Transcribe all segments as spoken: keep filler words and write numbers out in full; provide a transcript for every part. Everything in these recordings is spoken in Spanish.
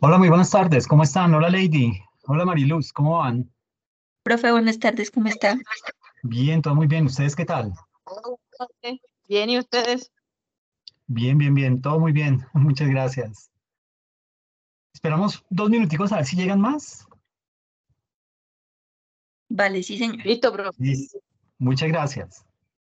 Hola, muy buenas tardes. ¿Cómo están? Hola, Lady. Hola, Mariluz. ¿Cómo van? Profe, buenas tardes, ¿cómo está? Bien, todo muy bien. ¿Ustedes qué tal? Ok. Bien, ¿y ustedes? Bien, bien, bien. Todo muy bien. Muchas gracias. Esperamos dos minuticos a ver si llegan más. Vale, sí, señor. Listo, profe. Listo. Muchas gracias.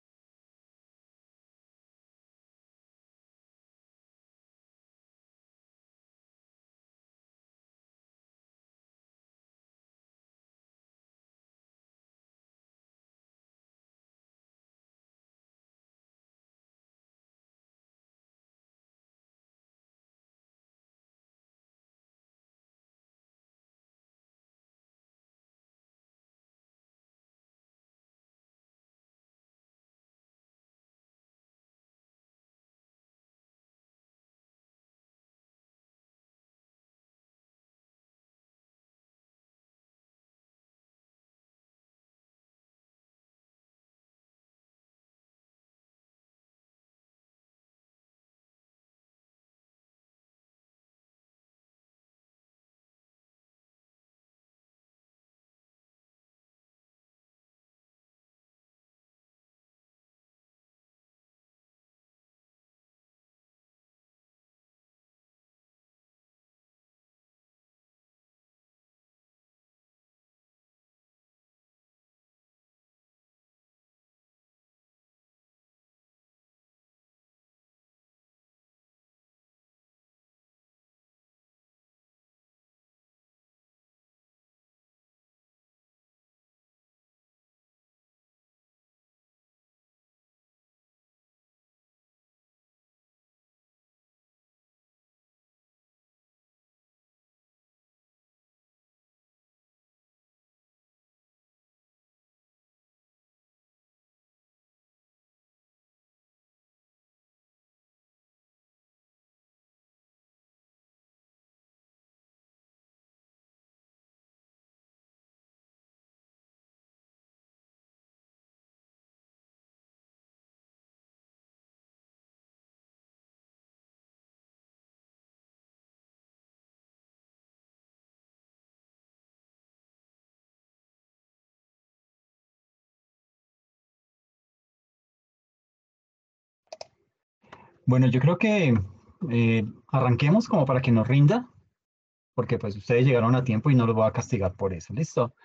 Bueno, yo creo que eh, arranquemos como para que nos rinda, porque pues ustedes llegaron a tiempo y no los voy a castigar por eso. ¿Listo?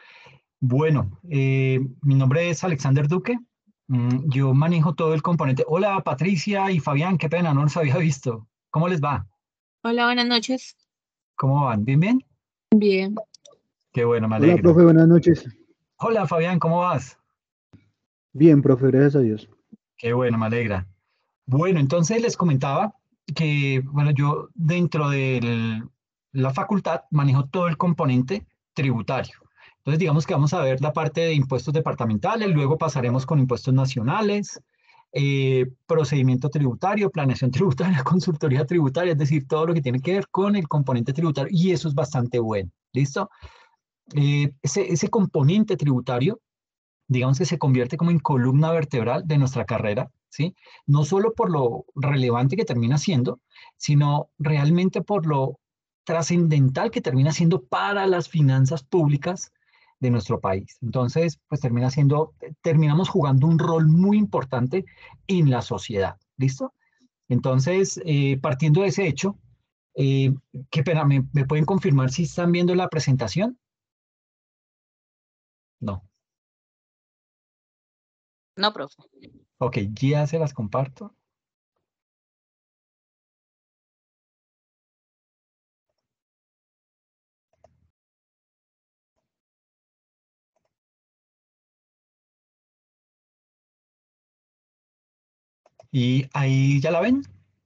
Bueno, eh, mi nombre es Alexander Duque. Mm, yo manejo todo el componente. Hola, Patricia y Fabián, qué pena, no los había visto. ¿Cómo les va? Hola, buenas noches. ¿Cómo van? ¿Bien, bien? Bien. Qué bueno, me Hola, alegro. profe, buenas noches. Hola, Fabián, ¿cómo vas? Bien, profe, gracias a Dios. Qué bueno, me alegra. Bueno, entonces les comentaba que, bueno, yo dentro de la facultad manejo todo el componente tributario. Entonces, digamos que vamos a ver la parte de impuestos departamentales, luego pasaremos con impuestos nacionales, eh, procedimiento tributario, planeación tributaria, consultoría tributaria, es decir, todo lo que tiene que ver con el componente tributario, y eso es bastante bueno. ¿Listo? Eh, ese, ese componente tributario digamos que se convierte como en columna vertebral de nuestra carrera, ¿sí? No solo por lo relevante que termina siendo, sino realmente por lo trascendental que termina siendo para las finanzas públicas de nuestro país. Entonces, pues termina siendo, terminamos jugando un rol muy importante en la sociedad, ¿listo? Entonces, eh, partiendo de ese hecho, eh, qué pena, ¿me, ¿me pueden confirmar si están viendo la presentación? No. No, profe. Ok, ya se las comparto. Y ahí ya la ven.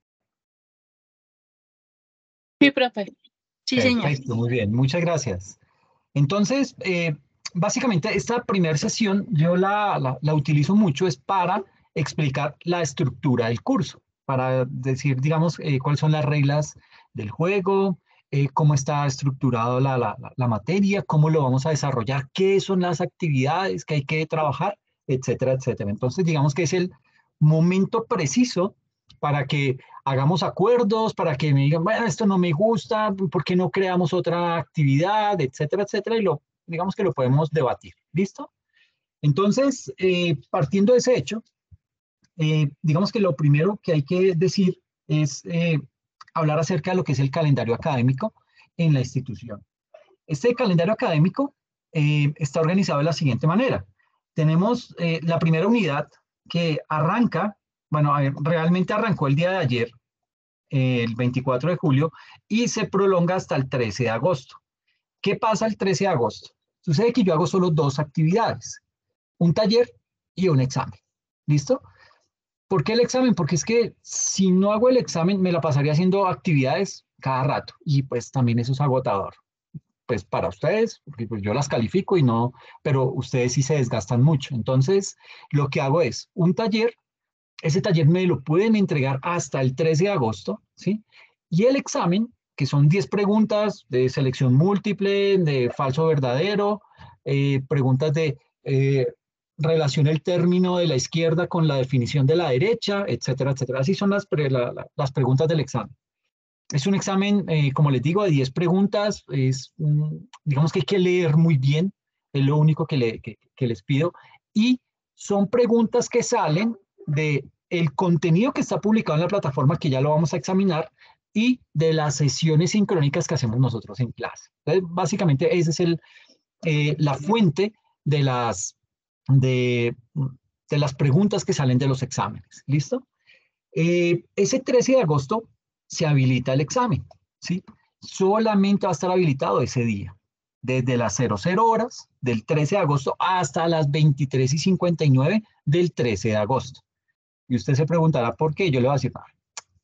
Sí, profe. Sí, señor. Perfecto, muy bien, muchas gracias. Entonces, eh, básicamente esta primera sesión yo la, la, la utilizo mucho es para explicar la estructura del curso, para decir, digamos, eh, cuáles son las reglas del juego, eh, cómo está estructurado la, la, la materia, cómo lo vamos a desarrollar, qué son las actividades que hay que trabajar, etcétera, etcétera. Entonces, digamos que es el momento preciso para que hagamos acuerdos para que me digan, bueno, esto no me gusta, ¿por qué no creamos otra actividad, etcétera, etcétera? Y lo, digamos que lo podemos debatir. ¿Listo? Entonces, eh, partiendo de ese hecho, eh, digamos que lo primero que hay que decir es eh, hablar acerca de lo que es el calendario académico en la institución. Este calendario académico eh, está organizado de la siguiente manera. Tenemos eh, la primera unidad que arranca, bueno, a ver, realmente arrancó el día de ayer, eh, el veinticuatro de julio, y se prolonga hasta el trece de agosto. ¿Qué pasa el trece de agosto? Sucede que yo hago solo dos actividades, un taller y un examen. ¿Listo? ¿Por qué el examen? Porque es que si no hago el examen, me la pasaría haciendo actividades cada rato, y pues también eso es agotador. Pues para ustedes, porque pues yo las califico y no, pero ustedes sí se desgastan mucho. Entonces, lo que hago es un taller, ese taller me lo pueden entregar hasta el trece de agosto, ¿sí? Y el examen, que son diez preguntas de selección múltiple, de falso verdadero, eh, preguntas de eh, relación el término de la izquierda con la definición de la derecha, etcétera, etcétera. Así son las, pre, la, la, las preguntas del examen. Es un examen, eh, como les digo, de diez preguntas. Es, um, digamos que hay que leer muy bien, es lo único que, le, que, que les pido. Y son preguntas que salen de el contenido que está publicado en la plataforma, que ya lo vamos a examinar, y de las sesiones sincrónicas que hacemos nosotros en clase. Entonces, básicamente, esa es el, eh, la fuente de las, de, de las preguntas que salen de los exámenes. ¿Listo? Eh, ese trece de agosto se habilita el examen, ¿sí? Solamente va a estar habilitado ese día, desde las cero cero horas del trece de agosto hasta las veintitrés y cincuenta y nueve del trece de agosto. Y usted se preguntará por qué. Yo le voy a decir, ah,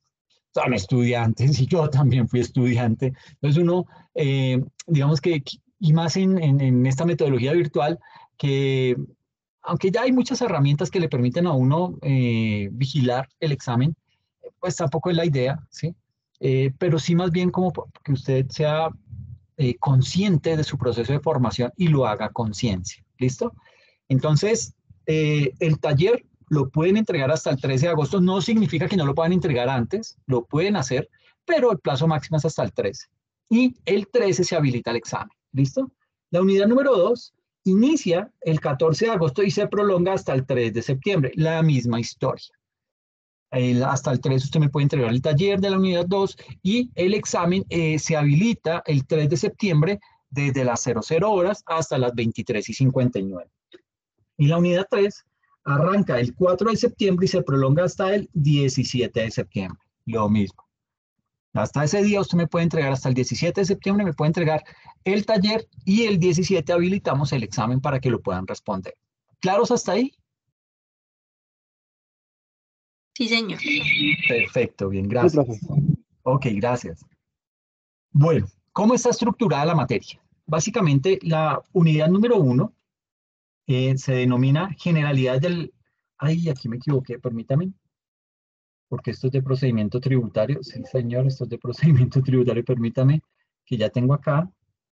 son estudiantes y yo también fui estudiante. Entonces uno, eh, digamos que, y más en, en, en esta metodología virtual, que aunque ya hay muchas herramientas que le permiten a uno eh, vigilar el examen, pues tampoco es la idea, ¿sí? Eh, pero sí más bien como que usted sea eh, consciente de su proceso de formación y lo haga conciencia, ¿listo? Entonces, eh, el taller lo pueden entregar hasta el trece de agosto, no significa que no lo puedan entregar antes, lo pueden hacer, pero el plazo máximo es hasta el trece. Y el trece se habilita el examen, ¿listo? La unidad número dos inicia el catorce de agosto y se prolonga hasta el tres de septiembre, la misma historia. El, hasta el tres usted me puede entregar el taller de la unidad dos y el examen eh, se habilita el tres de septiembre desde las cero cero horas hasta las veintitrés y cincuenta y nueve. Y la unidad tres arranca el cuatro de septiembre y se prolonga hasta el diecisiete de septiembre. Lo mismo. Hasta ese día usted me puede entregar, hasta el diecisiete de septiembre me puede entregar el taller y el diecisiete habilitamos el examen para que lo puedan responder. ¿Claros hasta ahí? Sí, señor. Perfecto, bien, gracias. Sí, ok, gracias. Bueno, ¿cómo está estructurada la materia? Básicamente, la unidad número uno eh, se denomina generalidades del... Ay, aquí me equivoqué, permítame. Porque esto es de procedimiento tributario. Sí, señor, esto es de procedimiento tributario. Permítame, que ya tengo acá.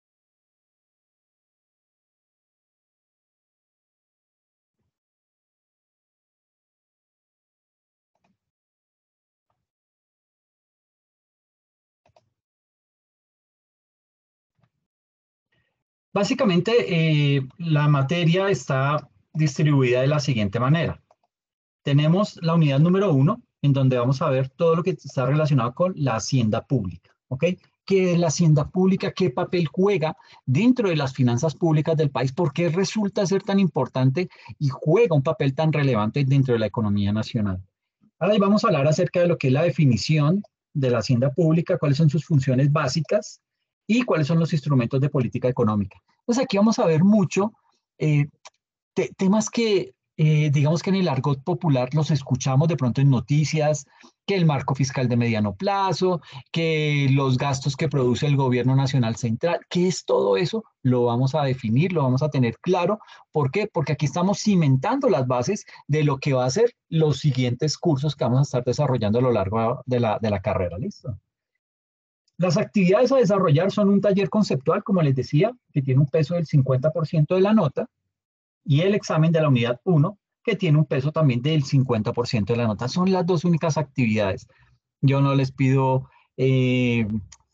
Básicamente, eh, la materia está distribuida de la siguiente manera. Tenemos la unidad número uno, en donde vamos a ver todo lo que está relacionado con la hacienda pública, ¿ok? ¿Qué es la hacienda pública? ¿Qué papel juega dentro de las finanzas públicas del país? ¿Por qué resulta ser tan importante y juega un papel tan relevante dentro de la economía nacional? Ahora vamos a hablar acerca de lo que es la definición de la hacienda pública, cuáles son sus funciones básicas y cuáles son los instrumentos de política económica. Pues aquí vamos a ver mucho eh, te, temas que, eh, digamos que en el argot popular los escuchamos de pronto en noticias, que el marco fiscal de mediano plazo, que los gastos que produce el gobierno nacional central. ¿Qué es todo eso? Lo vamos a definir, lo vamos a tener claro. ¿Por qué? Porque aquí estamos cimentando las bases de lo que va a ser los siguientes cursos que vamos a estar desarrollando a lo largo de la, de la carrera. ¿Listo? Las actividades a desarrollar son un taller conceptual, como les decía, que tiene un peso del cincuenta por ciento de la nota, y el examen de la unidad uno, que tiene un peso también del cincuenta por ciento de la nota. Son las dos únicas actividades. yo no les pido eh,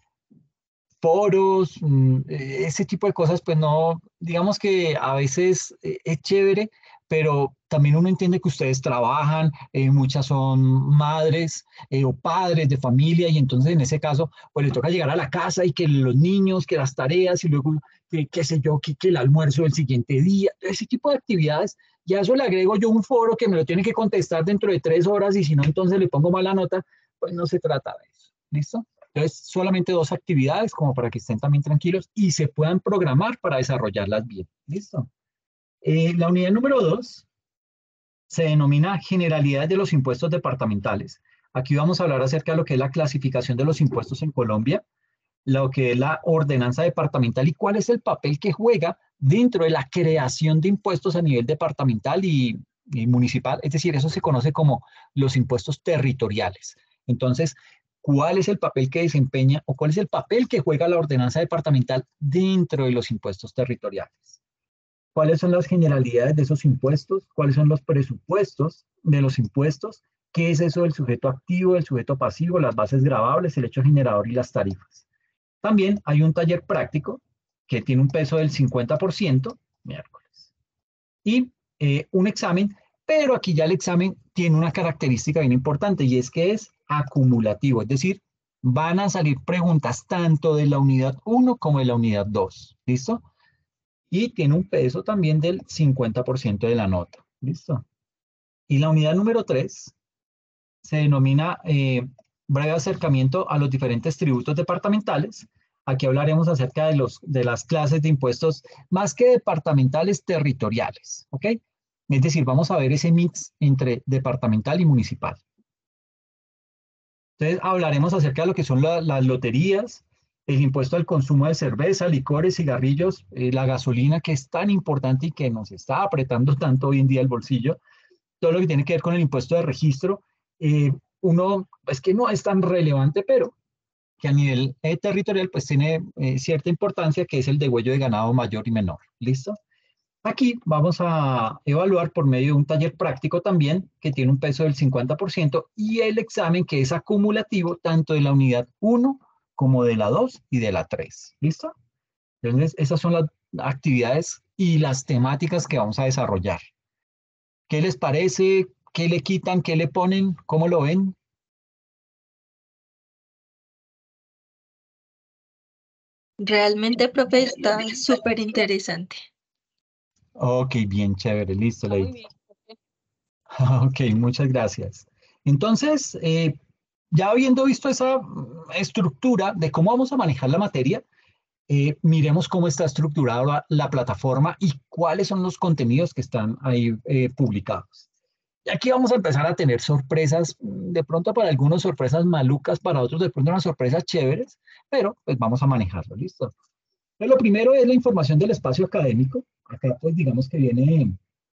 foros, mm, eh, ese tipo de cosas, pues no, digamos que a veces eh, es chévere, pero también uno entiende que ustedes trabajan, eh, muchas son madres eh, o padres de familia, y entonces en ese caso, pues le toca llegar a la casa y que los niños, que las tareas y luego, que, qué sé yo, que, que el almuerzo del siguiente día, ese tipo de actividades. Y a eso le agrego yo un foro que me lo tiene que contestar dentro de tres horas y si no, entonces le pongo mala nota, pues no se trata de eso. ¿Listo? Entonces, solamente dos actividades como para que estén también tranquilos y se puedan programar para desarrollarlas bien. ¿Listo? Eh, la unidad número dos se denomina generalidades de los impuestos departamentales. Aquí vamos a hablar acerca de lo que es la clasificación de los impuestos en Colombia, lo que es la ordenanza departamental y cuál es el papel que juega dentro de la creación de impuestos a nivel departamental y, y municipal. Es decir, eso se conoce como los impuestos territoriales. Entonces, ¿cuál es el papel que desempeña o cuál es el papel que juega la ordenanza departamental dentro de los impuestos territoriales? ¿Cuáles son las generalidades de esos impuestos? ¿Cuáles son los presupuestos de los impuestos? ¿Qué es eso del sujeto activo, del sujeto pasivo, las bases gravables, el hecho generador y las tarifas? También hay un taller práctico que tiene un peso del cincuenta por ciento, miércoles, y eh, un examen, pero aquí ya el examen tiene una característica bien importante y es que es acumulativo, es decir, van a salir preguntas tanto de la unidad uno como de la unidad dos, ¿listo? Y tiene un peso también del cincuenta por ciento de la nota, ¿listo? Y la unidad número tres se denomina eh, breve acercamiento a los diferentes tributos departamentales. Aquí hablaremos acerca de, los, de las clases de impuestos más que departamentales, territoriales, ¿ok? Es decir, vamos a ver ese mix entre departamental y municipal. Entonces hablaremos acerca de lo que son la, las loterías, el impuesto al consumo de cerveza, licores, cigarrillos, eh, la gasolina que es tan importante y que nos está apretando tanto hoy en día el bolsillo, todo lo que tiene que ver con el impuesto de registro, eh, uno, es que no es tan relevante, pero que a nivel eh, territorial pues tiene eh, cierta importancia, que es el degüello de ganado mayor y menor. ¿Listo? Aquí vamos a evaluar por medio de un taller práctico también, que tiene un peso del cincuenta por ciento, y el examen que es acumulativo tanto de la unidad uno como de la dos y de la tres. ¿Listo? Entonces, esas son las actividades y las temáticas que vamos a desarrollar. ¿Qué les parece? ¿Qué le quitan? ¿Qué le ponen? ¿Cómo lo ven? Realmente, profe, está súper interesante. Ok, bien, chévere, listo, Muy Lady. bien. Ok, muchas gracias. Entonces, eh, ya habiendo visto esa mm, estructura de cómo vamos a manejar la materia, eh, miremos cómo está estructurada la, la plataforma y cuáles son los contenidos que están ahí eh, publicados. Y aquí vamos a empezar a tener sorpresas, mm, de pronto para algunos sorpresas malucas, para otros de pronto unas sorpresas chéveres, pero pues vamos a manejarlo, ¿listo? Entonces, lo primero es la información del espacio académico. Acá pues digamos que viene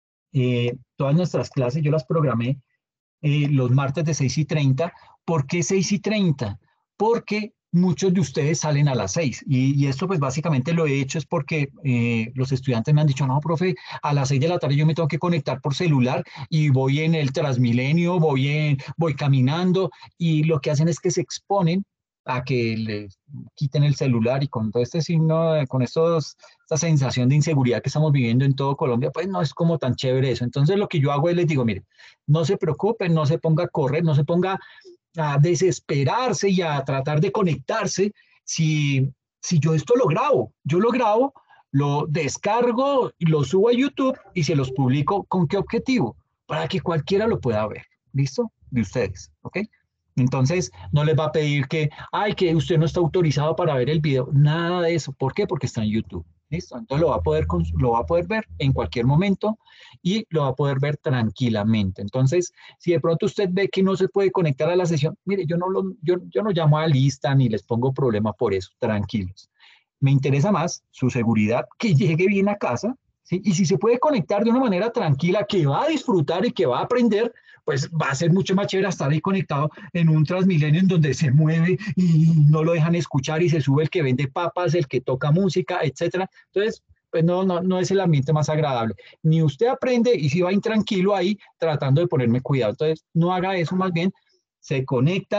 eh, todas nuestras clases, yo las programé eh, los martes de seis y treinta. ¿Por qué seis y treinta? Porque muchos de ustedes salen a las seis y, y esto pues básicamente lo he hecho es porque eh, los estudiantes me han dicho, no, profe, a las seis de la tarde yo me tengo que conectar por celular y voy en el Transmilenio, voy, en, voy caminando y lo que hacen es que se exponen a que les quiten el celular y con todo este signo, con estos, esta sensación de inseguridad que estamos viviendo en todo Colombia, pues no es como tan chévere eso. Entonces lo que yo hago es les digo, mire, no se preocupen, no se ponga a correr, no se ponga a desesperarse y a tratar de conectarse. Si, si yo esto lo grabo, yo lo grabo, lo descargo, lo subo a YouTube y se los publico. ¿Con qué objetivo? Para que cualquiera lo pueda ver. ¿Listo? De ustedes, ¿ok? Entonces, no les va a pedir que, ay, que usted no está autorizado para ver el video. Nada de eso. ¿Por qué? Porque está en YouTube. ¿Listo? Entonces lo va a poder, lo va a poder ver en cualquier momento y lo va a poder ver tranquilamente. Entonces, si de pronto usted ve que no se puede conectar a la sesión, mire, yo no, lo, yo, yo no llamo a lista ni les pongo problema por eso. Tranquilos. Me interesa más su seguridad, que llegue bien a casa, ¿sí? Y si se puede conectar de una manera tranquila, que va a disfrutar y que va a aprender, pues va a ser mucho más chévere estar ahí conectado en un Transmilenio en donde se mueve y no lo dejan escuchar y se sube el que vende papas, el que toca música, etcétera. Entonces, pues no, no, no es el ambiente más agradable. Ni usted aprende y si va intranquilo ahí tratando de ponerme cuidado. Entonces, no haga eso, más bien se conecta,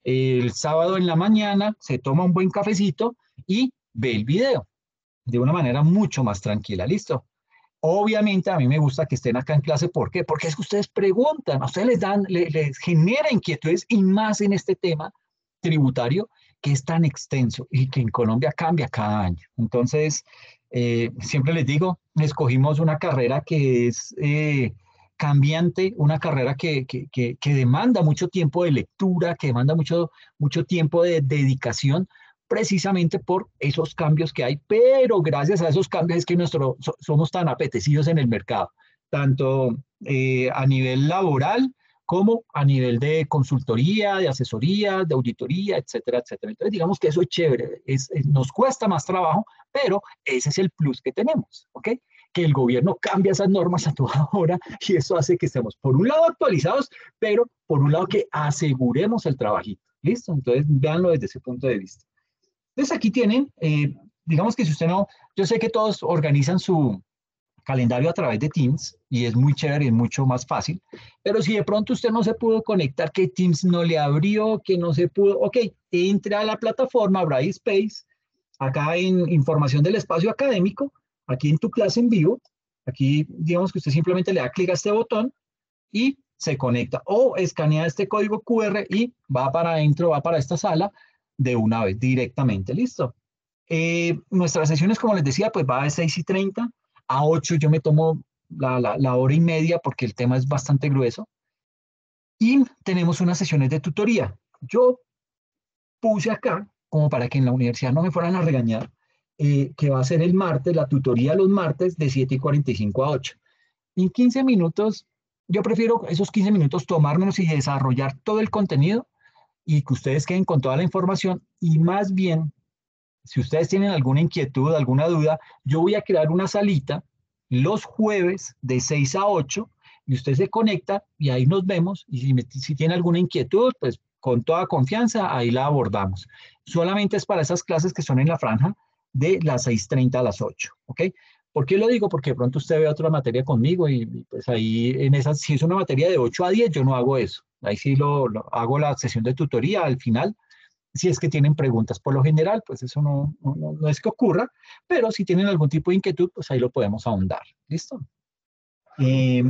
el sábado en la mañana, se toma un buen cafecito y ve el video de una manera mucho más tranquila, ¿listo? Obviamente a mí me gusta que estén acá en clase, ¿por qué? Porque es que ustedes preguntan, a ustedes les dan, les, les genera inquietudes y más en este tema tributario que es tan extenso y que en Colombia cambia cada año. Entonces, eh, siempre les digo, escogimos una carrera que es eh, cambiante, una carrera que, que, que, que demanda mucho tiempo de lectura, que demanda mucho, mucho tiempo de dedicación, precisamente por esos cambios que hay, pero gracias a esos cambios es que nosotros so, somos tan apetecidos en el mercado, tanto eh, a nivel laboral como a nivel de consultoría, de asesoría, de auditoría, etcétera, etcétera. Entonces, digamos que eso es chévere, es, es, nos cuesta más trabajo, pero ese es el plus que tenemos, ¿ok? Que el gobierno cambia esas normas a toda hora y eso hace que estemos, por un lado, actualizados, pero por un lado que aseguremos el trabajito, ¿listo? Entonces, véanlo desde ese punto de vista. Entonces aquí tienen, eh, digamos que si usted no, yo sé que todos organizan su calendario a través de Teams y es muy chévere y es mucho más fácil, pero si de pronto usted no se pudo conectar, que Teams no le abrió, que no se pudo, ok, entre a la plataforma Brightspace, acá en información del espacio académico, aquí en tu clase en vivo, aquí digamos que usted simplemente le da clic a este botón y se conecta o escanea este código Q R y va para adentro, va para esta sala de una vez directamente, listo. Eh, nuestras sesiones, como les decía, pues va de seis y treinta a ocho, yo me tomo la, la, la hora y media porque el tema es bastante grueso. Y tenemos unas sesiones de tutoría. Yo puse acá, como para que en la universidad no me fueran a regañar, eh, que va a ser el martes, la tutoría los martes de siete y cuarenta y cinco a ocho. En quince minutos, yo prefiero esos quince minutos tomármelos y desarrollar todo el contenido y que ustedes queden con toda la información y más bien, si ustedes tienen alguna inquietud, alguna duda, yo voy a crear una salita los jueves de seis a ocho y usted se conecta y ahí nos vemos y si, me, si tiene alguna inquietud, pues con toda confianza ahí la abordamos. Solamente es para esas clases que son en la franja de las seis y treinta a las ocho, ¿ok? ¿Por qué lo digo? Porque de pronto usted ve otra materia conmigo y, y pues ahí en esas, si es una materia de ocho a diez, yo no hago eso. Ahí sí lo, lo hago la sesión de tutoría al final, si es que tienen preguntas. Por lo general, pues eso no, no, no es que ocurra, pero si tienen algún tipo de inquietud, pues ahí lo podemos ahondar. ¿Listo? Eh,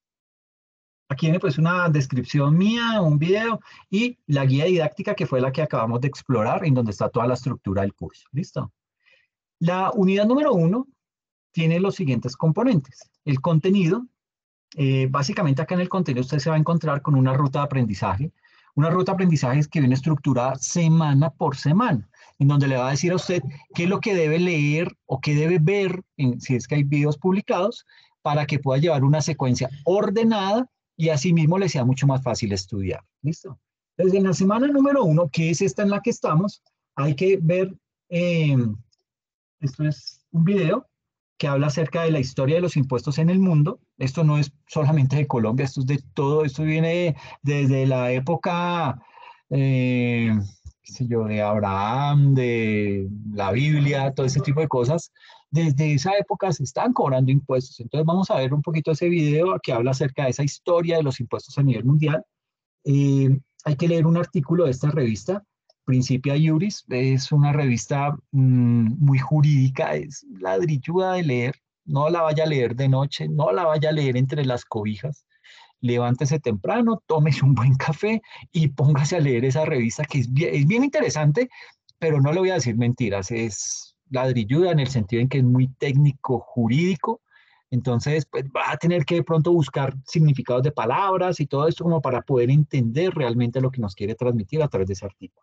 aquí viene pues una descripción mía, un video y la guía didáctica que fue la que acabamos de explorar, en donde está toda la estructura del curso. ¿Listo? La unidad número uno tiene los siguientes componentes. El contenido, eh, básicamente acá en el contenido usted se va a encontrar con una ruta de aprendizaje, una ruta de aprendizaje que viene estructurada semana por semana, en donde le va a decir a usted qué es lo que debe leer o qué debe ver, en, si es que hay videos publicados, para que pueda llevar una secuencia ordenada y asimismo le sea mucho más fácil estudiar. ¿Listo? Desde en la semana número uno, que es esta en la que estamos, hay que ver, eh, esto es un video que habla acerca de la historia de los impuestos en el mundo. Esto no es solamente de Colombia, esto es de todo, esto viene desde la época, eh, qué sé yo, de Abraham, de la Biblia, todo ese tipo de cosas. Desde esa época se están cobrando impuestos. Entonces vamos a ver un poquito ese video que habla acerca de esa historia de los impuestos a nivel mundial. Eh, hay que leer un artículo de esta revista, Principia Iuris, es una revista mmm, muy jurídica, es ladrilluda de leer, no la vaya a leer de noche, no la vaya a leer entre las cobijas, levántese temprano, tómese un buen café y póngase a leer esa revista que es bien, es bien interesante, pero no le voy a decir mentiras, es ladrilluda en el sentido en que es muy técnico jurídico. Entonces, pues va a tener que de pronto buscar significados de palabras y todo esto como para poder entender realmente lo que nos quiere transmitir a través de ese artículo.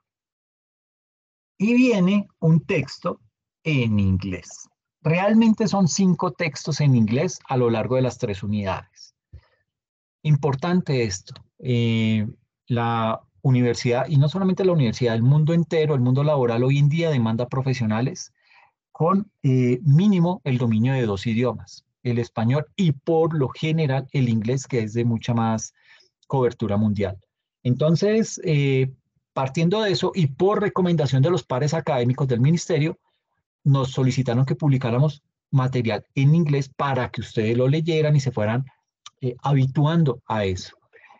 Y viene un texto en inglés. Realmente son cinco textos en inglés a lo largo de las tres unidades. Importante esto, eh, la universidad, y no solamente la universidad, el mundo entero, el mundo laboral hoy en día demanda profesionales con eh, mínimo el dominio de dos idiomas, el español y por lo general el inglés, que es de mucha más cobertura mundial. Entonces, eh, partiendo de eso y por recomendación de los pares académicos del ministerio, nos solicitaron que publicáramos material en inglés para que ustedes lo leyeran y se fueran eh, habituando a eso.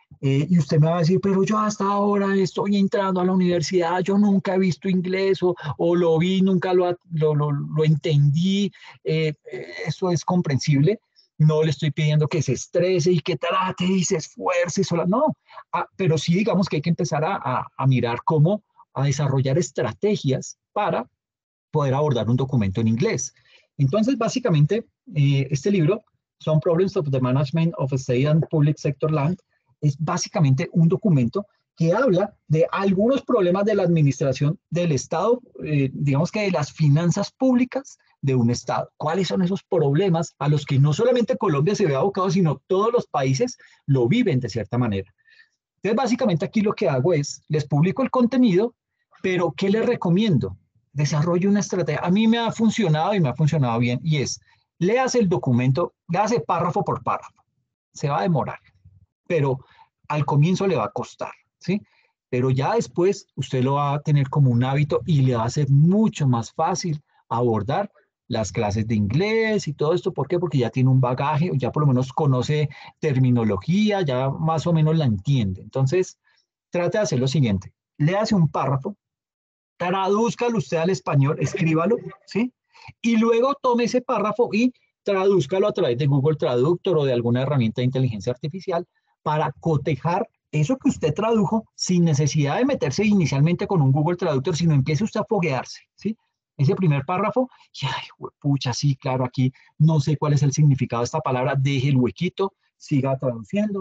Eh, y usted me va a decir, pero yo hasta ahora estoy entrando a la universidad, yo nunca he visto inglés o, o lo vi, nunca lo, lo, lo, lo entendí, eh, eso es comprensible. No le estoy pidiendo que se estrese y que trate y se esfuerce sola, no. Ah, pero sí digamos que hay que empezar a, a, a mirar cómo a desarrollar estrategias para poder abordar un documento en inglés. Entonces, básicamente, eh, este libro, Some Problems of the Management of State and Public Sector Land, es básicamente un documento que habla de algunos problemas de la administración del Estado, eh, digamos que de las finanzas públicas de un Estado. ¿Cuáles son esos problemas a los que no solamente Colombia se ve abocado, sino todos los países lo viven de cierta manera? Entonces, básicamente aquí lo que hago es, les publico el contenido, pero ¿qué les recomiendo? Desarrolle una estrategia. A mí me ha funcionado y me ha funcionado bien, y es, léase el documento, léase párrafo por párrafo. Se va a demorar, pero al comienzo le va a costar, ¿sí? Pero ya después usted lo va a tener como un hábito y le va a ser mucho más fácil abordar las clases de inglés y todo esto. ¿Por qué? Porque ya tiene un bagaje, ya por lo menos conoce terminología, ya más o menos la entiende. Entonces, trate de hacer lo siguiente. Léase un párrafo, tradúzcalo usted al español, escríbalo, ¿sí? Y luego tome ese párrafo y tradúzcalo a través de Google Traductor o de alguna herramienta de inteligencia artificial para cotejar eso que usted tradujo sin necesidad de meterse inicialmente con un Google Traductor, sino empiece usted a foguearse, ¿sí? Ese primer párrafo, y ay, pucha, sí, claro, aquí no sé cuál es el significado de esta palabra, deje el huequito, siga traduciendo,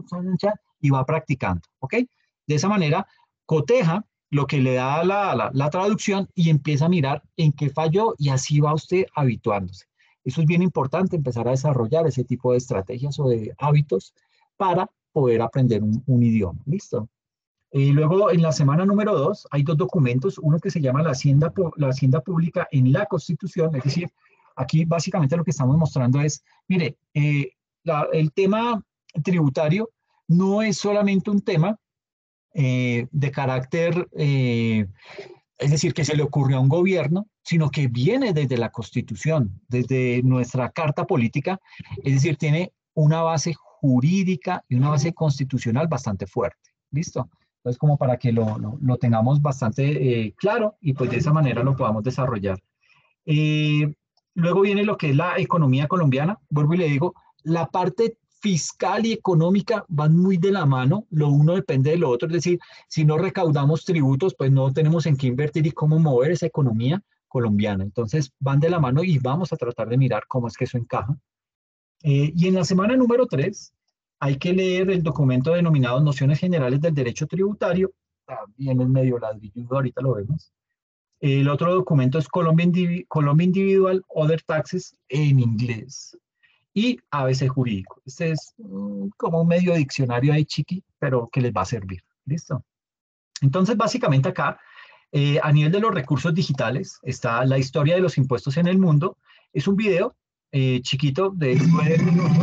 y va practicando, ¿ok? De esa manera, coteja lo que le da la, la, la traducción y empieza a mirar en qué falló y así va usted habituándose. Eso es bien importante, empezar a desarrollar ese tipo de estrategias o de hábitos para poder aprender un, un idioma. ¿Listo? Y luego en la semana número dos hay dos documentos, uno que se llama la Hacienda, la Hacienda Pública en la Constitución, es decir, aquí básicamente lo que estamos mostrando es, mire, eh, la, el tema tributario no es solamente un tema eh, de carácter, eh, es decir, que se le ocurrió a un gobierno, sino que viene desde la Constitución, desde nuestra Carta Política, es decir, tiene una base jurídica y una base constitucional bastante fuerte. ¿Listo? Entonces, como para que lo, lo, lo tengamos bastante eh, claro y pues de esa manera lo podamos desarrollar. Eh, luego viene lo que es la economía colombiana. Vuelvo y le digo, la parte fiscal y económica van muy de la mano, lo uno depende de lo otro, es decir, si no recaudamos tributos, pues no tenemos en qué invertir y cómo mover esa economía colombiana. Entonces van de la mano y vamos a tratar de mirar cómo es que eso encaja. Eh, y en la semana número tres hay que leer el documento denominado Nociones Generales del Derecho Tributario, también es medio ladrilludo, ahorita lo vemos. El otro documento es Colombia, Indivi Colombia Individual Other Taxes en inglés. Y A B C jurídico. Este es um, como un medio diccionario ahí chiqui, pero que les va a servir. ¿Listo? Entonces, básicamente acá, eh, a nivel de los recursos digitales, está la historia de los impuestos en el mundo. Es un video eh, chiquito de nueve minutos,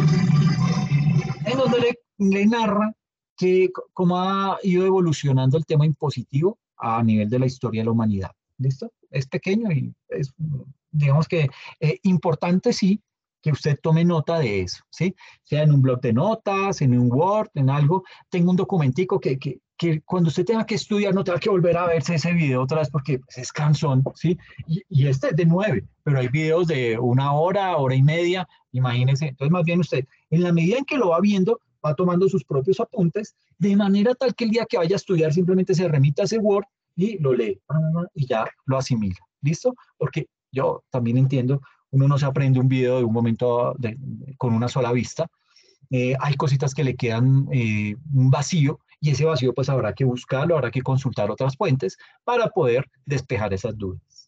en donde le, le narra que, cómo ha ido evolucionando el tema impositivo a nivel de la historia de la humanidad. ¿Listo? Es pequeño y es, digamos que, eh, importante, sí, que usted tome nota de eso, ¿sí? Sea en un blog de notas, en un Word, en algo, tenga un documentico que, que, que cuando usted tenga que estudiar no tenga que volver a verse ese video otra vez porque pues, es cansón, ¿sí? Y, y este es de nueve, pero hay videos de una hora, hora y media, imagínese. Entonces, más bien usted, en la medida en que lo va viendo, va tomando sus propios apuntes, de manera tal que el día que vaya a estudiar simplemente se remita a ese Word y lo lee, y ya lo asimila, ¿listo? Porque yo también entiendo, uno no se aprende un video de un momento de, de, con una sola vista. Eh, hay cositas que le quedan eh, un vacío y ese vacío pues habrá que buscarlo, habrá que consultar otras fuentes para poder despejar esas dudas.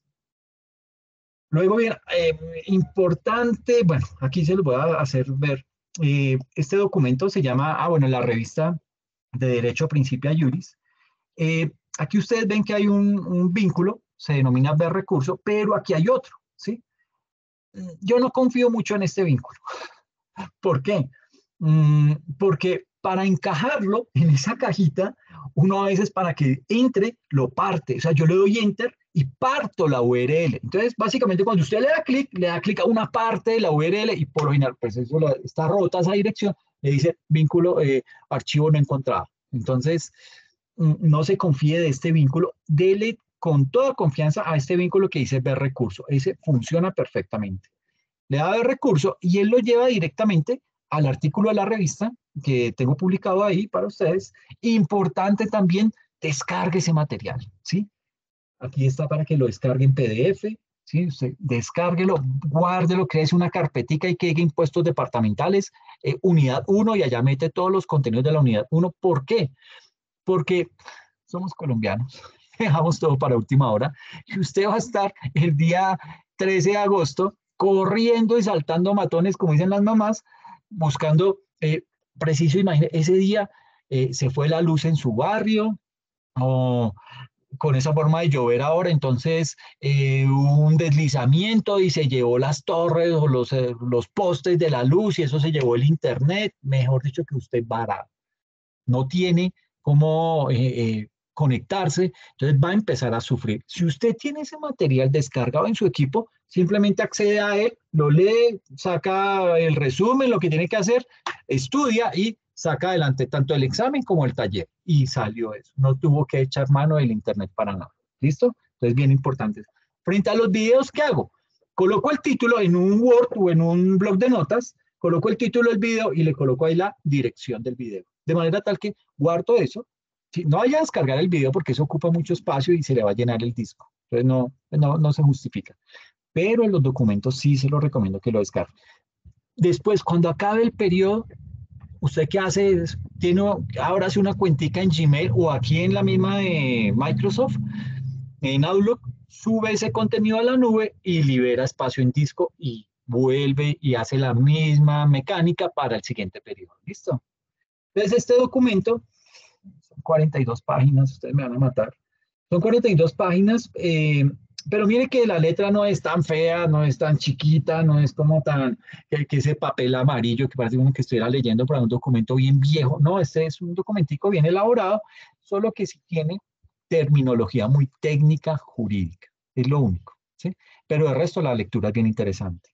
Luego bien, eh, importante, bueno, aquí se los voy a hacer ver. Eh, este documento se llama, ah bueno, la revista de Derecho Principia Juris. Eh, aquí ustedes ven que hay un, un vínculo, se denomina ver recurso, pero aquí hay otro, ¿sí? Yo no confío mucho en este vínculo. ¿Por qué? Mm, porque para encajarlo en esa cajita, uno a veces para que entre, lo parte. O sea, yo le doy enter y parto la U R L. Entonces, básicamente, cuando usted le da clic, le da clic a una parte de la U R L y por lo general, pues eso la, está rota esa dirección, le dice vínculo, eh, archivo no encontrado. Entonces, no se confíe de este vínculo, dele con toda confianza a este vínculo que dice ver recurso. Ese funciona perfectamente. Le da ver recurso y él lo lleva directamente al artículo de la revista que tengo publicado ahí para ustedes. Importante también, descargue ese material, ¿sí? Aquí está para que lo descargue en P D F, ¿sí? Usted descárguelo, guárdelo, créese una carpetica y que diga impuestos departamentales, eh, unidad uno, y allá mete todos los contenidos de la unidad uno. ¿Por qué? Porque somos colombianos, dejamos todo para última hora, y usted va a estar el día trece de agosto corriendo y saltando matones, como dicen las mamás, buscando, eh, preciso, imagínese, ese día eh, se fue la luz en su barrio, o con esa forma de llover ahora, entonces eh, un deslizamiento y se llevó las torres o los, eh, los postes de la luz y eso se llevó el internet, mejor dicho que usted varado. No tiene cómo eh, eh, conectarse, entonces va a empezar a sufrir. Si usted tiene ese material descargado en su equipo, simplemente accede a él, lo lee, saca el resumen, lo que tiene que hacer, estudia y saca adelante tanto el examen como el taller. Y salió eso. No tuvo que echar mano del internet para nada. ¿Listo? Entonces, bien importante. Frente a los videos, ¿qué hago? Coloco el título en un Word o en un blog de notas, coloco el título del video y le coloco ahí la dirección del video. De manera tal que guardo eso. ¿Sí? No vaya a descargar el video porque eso ocupa mucho espacio y se le va a llenar el disco. Entonces, no, no, no se justifica. Pero en los documentos sí se lo recomiendo que lo descargue. Después, cuando acabe el periodo, ¿usted qué hace? Tiene, ahora hace una cuentica en Gmail o aquí en la misma de Microsoft, en Outlook, sube ese contenido a la nube y libera espacio en disco y vuelve y hace la misma mecánica para el siguiente periodo. ¿Listo? Entonces, este documento, son cuarenta y dos páginas, ustedes me van a matar. Son cuarenta y dos páginas, eh, pero mire que la letra no es tan fea, no es tan chiquita, no es como tan, que, que ese papel amarillo que parece uno que estuviera leyendo para un documento bien viejo. No, este es un documentico bien elaborado, solo que sí tiene terminología muy técnica jurídica, es lo único, ¿sí? Pero el resto la lectura es bien interesante.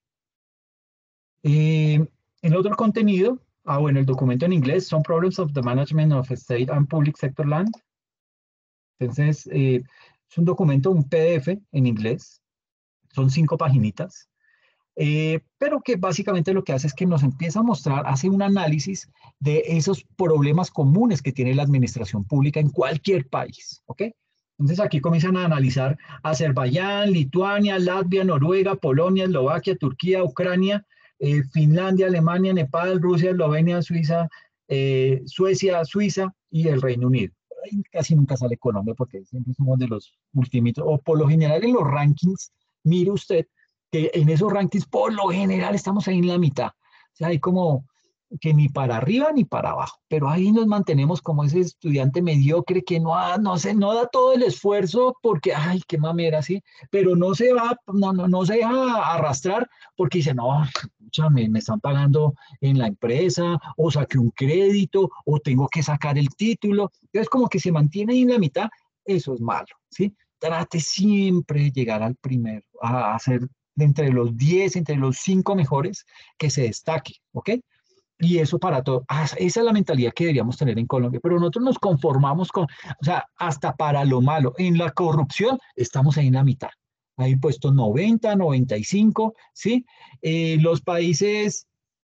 Eh, el otro contenido, ah bueno, el documento en inglés, Some Problems of the Management of State and Public Sector Land. Entonces, eh, es un documento, un P D F en inglés, son cinco paginitas, eh, pero que básicamente lo que hace es que nos empieza a mostrar, hace un análisis de esos problemas comunes que tiene la administración pública en cualquier país, ¿ok? Entonces aquí comienzan a analizar Azerbaiyán, Lituania, Latvia, Noruega, Polonia, Eslovaquia, Turquía, Ucrania, eh, Finlandia, Alemania, Nepal, Rusia, Eslovenia, Suiza, eh, Suecia, Suiza y el Reino Unido. Casi nunca sale Colombia porque siempre somos de los ultimitos, o por lo general en los rankings, mire usted que en esos rankings por lo general estamos ahí en la mitad, o sea, hay como que ni para arriba ni para abajo, pero ahí nos mantenemos como ese estudiante mediocre que no, ha, no, se, no da todo el esfuerzo porque, ay, qué mamera, sí, pero no se va, no, no, no se deja arrastrar porque dice, no, pucha, me, me están pagando en la empresa, o saqué un crédito, o tengo que sacar el título, entonces como que se mantiene ahí en la mitad, eso es malo, ¿sí? Trate siempre de llegar al primero, a hacer de entre los diez, entre los cinco mejores, que se destaque, ¿ok? Y eso para todo. Ah, esa es la mentalidad que deberíamos tener en Colombia, pero nosotros nos conformamos con, o sea, hasta para lo malo. En la corrupción estamos ahí en la mitad. Hay puestos noventa, noventa y cinco, ¿sí? Eh, los países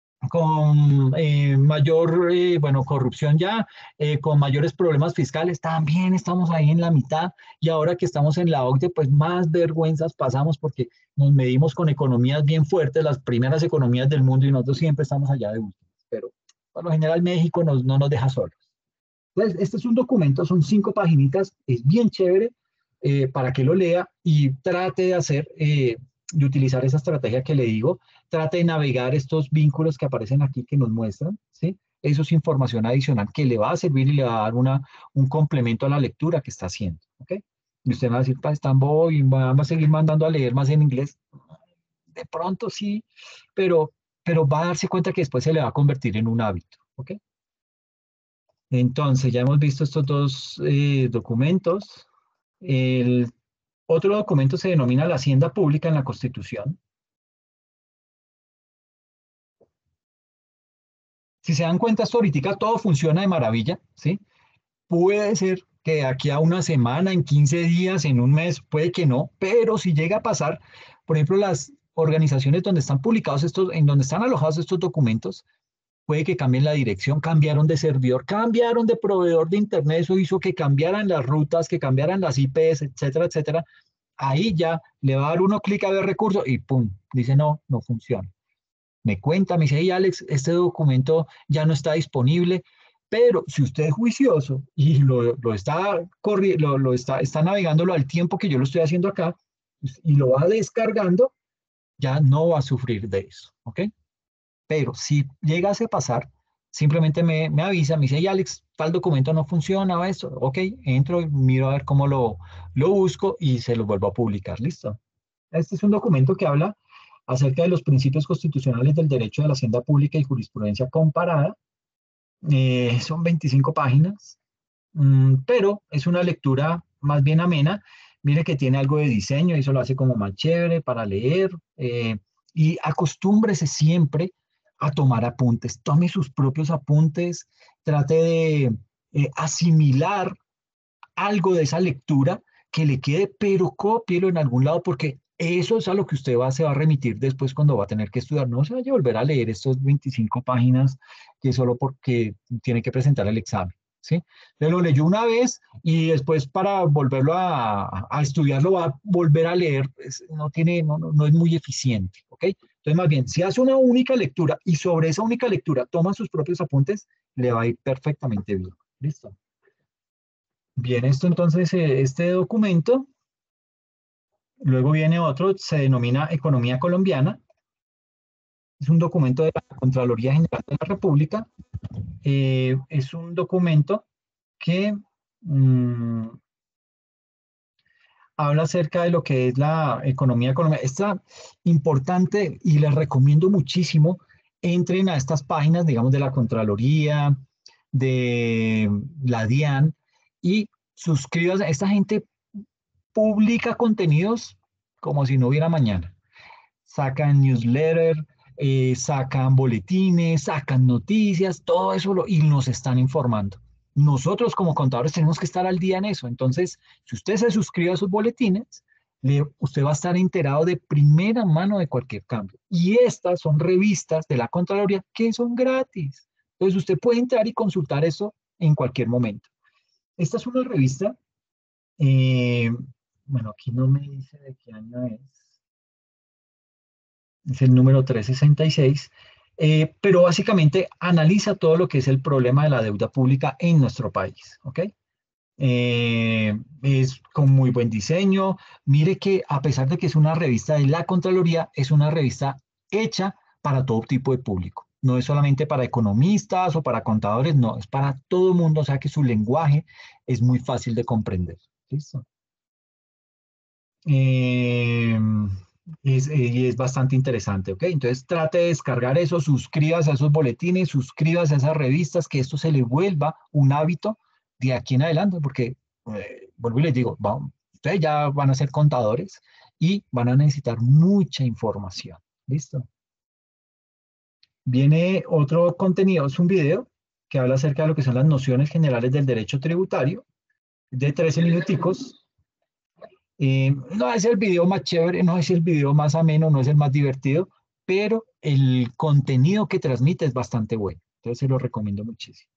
con eh, mayor, eh, bueno, corrupción ya, eh, con mayores problemas fiscales, también estamos ahí en la mitad. Y ahora que estamos en la O C D E, pues más vergüenzas pasamos porque nos medimos con economías bien fuertes, las primeras economías del mundo, y nosotros siempre estamos allá de último. Pero por lo general México nos, no nos deja solos. Entonces, este es un documento, son cinco paginitas, es bien chévere eh, para que lo lea y trate de hacer, eh, de utilizar esa estrategia que le digo, trate de navegar estos vínculos que aparecen aquí que nos muestran, ¿sí? Eso es información adicional que le va a servir y le va a dar una, un complemento a la lectura que está haciendo, ¿ok? Y usted va a decir, pues, tan bobo y va a seguir mandando a leer más en inglés. De pronto sí, pero, pero va a darse cuenta que después se le va a convertir en un hábito, ¿ok? Entonces, ya hemos visto estos dos eh, documentos. El otro documento se denomina la Hacienda Pública en la Constitución. Si se dan cuenta, esto ahorita todo funciona de maravilla, ¿sí? puede ser que de aquí a una semana, en quince días, en un mes, puede que no, pero si llega a pasar, por ejemplo, las organizaciones donde están publicados estos, en donde están alojados estos documentos, puede que cambien la dirección, cambiaron de servidor, cambiaron de proveedor de internet, eso hizo que cambiaran las rutas, que cambiaran las I Ps, etcétera, etcétera. Ahí ya le va a dar uno clic a ver recursos y pum, dice no, no funciona. Me cuenta, me dice, hey Alex, este documento ya no está disponible, pero si usted es juicioso y lo, lo está, lo, lo está, está navegándolo al tiempo que yo lo estoy haciendo acá y lo va descargando, ya no va a sufrir de eso, ¿ok? Pero si llegase a pasar, simplemente me, me avisa, me dice, hey Alex, tal documento no funciona o esto, ok, entro y miro a ver cómo lo, lo busco y se lo vuelvo a publicar, listo. Este es un documento que habla acerca de los principios constitucionales del derecho de la hacienda pública y jurisprudencia comparada. Eh, son veinticinco páginas, mmm, pero es una lectura más bien amena. Mire que tiene algo de diseño y eso lo hace como más chévere para leer. Eh, y acostúmbrese siempre a tomar apuntes. Tome sus propios apuntes, trate de eh, asimilar algo de esa lectura que le quede, pero cópielo en algún lado porque eso es a lo que usted va, se va a remitir después cuando va a tener que estudiar. No se vaya a volver a leer estos veinticinco páginas que solo porque tiene que presentar el examen, ¿sí? Le lo leyó una vez y después para volverlo a, a estudiarlo va a volver a leer. Es, no, tiene, no, no, no es muy eficiente, ¿ok? Entonces, más bien, si hace una única lectura y sobre esa única lectura toma sus propios apuntes, le va a ir perfectamente bien. ¿Listo? Bien, esto entonces, eh, este documento, luego viene otro, se denomina Economía Colombiana. Es un documento de la Contraloría General de la República. Eh, es un documento que mmm, habla acerca de lo que es la economía colombiana. Está importante y les recomiendo muchísimo, entren a estas páginas, digamos, de la Contraloría, de la DIAN y suscríbanse. Esta gente publica contenidos como si no hubiera mañana. Sacan newsletter, eh, sacan boletines, sacan noticias, todo eso lo, y nos están informando. Nosotros como contadores tenemos que estar al día en eso. Entonces, si usted se suscribe a sus boletines, le, usted va a estar enterado de primera mano de cualquier cambio. Y estas son revistas de la Contraloría que son gratis. Entonces, usted puede entrar y consultar eso en cualquier momento. Esta es una revista eh, bueno, aquí no me dice de qué año es. Es el número trescientos sesenta y seis. Eh, pero básicamente analiza todo lo que es el problema de la deuda pública en nuestro país. ¿Ok? Eh, es con muy buen diseño. Mire que a pesar de que es una revista de la Contraloría, es una revista hecha para todo tipo de público. No es solamente para economistas o para contadores, no, es para todo el mundo. O sea que su lenguaje es muy fácil de comprender. ¿Listo? Eh, es, y es bastante interesante, ¿ok? Entonces trate de descargar eso, suscríbase a esos boletines, suscríbase a esas revistas, que esto se le vuelva un hábito de aquí en adelante, porque, eh, vuelvo y les digo, vamos, ustedes ya van a ser contadores y van a necesitar mucha información, ¿listo? Viene otro contenido, es un video que habla acerca de lo que son las nociones generales del derecho tributario, de trece minuticos. Eh, no es el video más chévere, no es el video más ameno, no es el más divertido, pero el contenido que transmite es bastante bueno. Entonces se lo recomiendo muchísimo.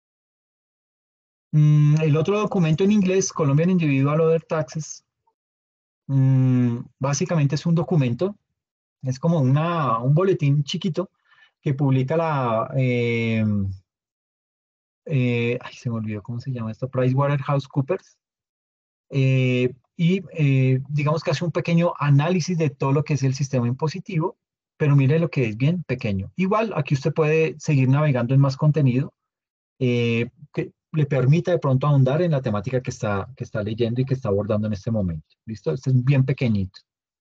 Mm, el otro documento en inglés, Colombian Individual Other Taxes, mm, básicamente es un documento, es como una, un boletín chiquito que publica la, eh, eh, ay, se me olvidó cómo se llama esto, PricewaterhouseCoopers. Eh, y eh, digamos que hace un pequeño análisis de todo lo que es el sistema impositivo, pero mire lo que es bien pequeño. Igual aquí usted puede seguir navegando en más contenido eh, que le permita de pronto ahondar en la temática que está, que está leyendo y que está abordando en este momento. ¿Listo? Este es bien pequeñito.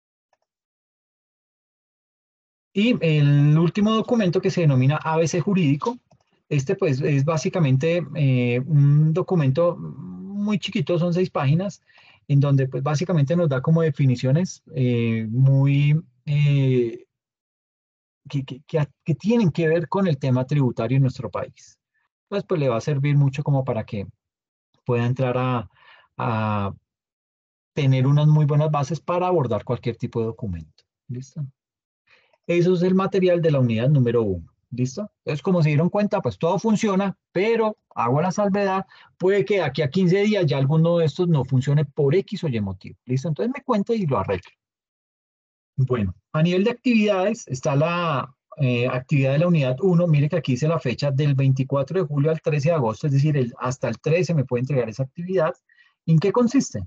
Y el último documento que se denomina A B C Jurídico, este pues es básicamente eh, un documento muy chiquito, son seis páginas, en donde pues básicamente nos da como definiciones eh, muy, eh, que, que, que, que tienen que ver con el tema tributario en nuestro país. Entonces pues le va a servir mucho como para que pueda entrar a, a tener unas muy buenas bases para abordar cualquier tipo de documento. ¿Listo? Eso es el material de la unidad número uno. ¿Listo? Entonces, como se dieron cuenta, pues todo funciona, pero hago la salvedad, puede que aquí a quince días ya alguno de estos no funcione por X o Y motivo. ¿Listo? Entonces me cuenta y lo arreglo. Bueno, a nivel de actividades está la eh, actividad de la unidad uno. Mire que aquí dice la fecha del veinticuatro de julio al trece de agosto, es decir, el, hasta el trece me puede entregar esa actividad. ¿En qué consiste?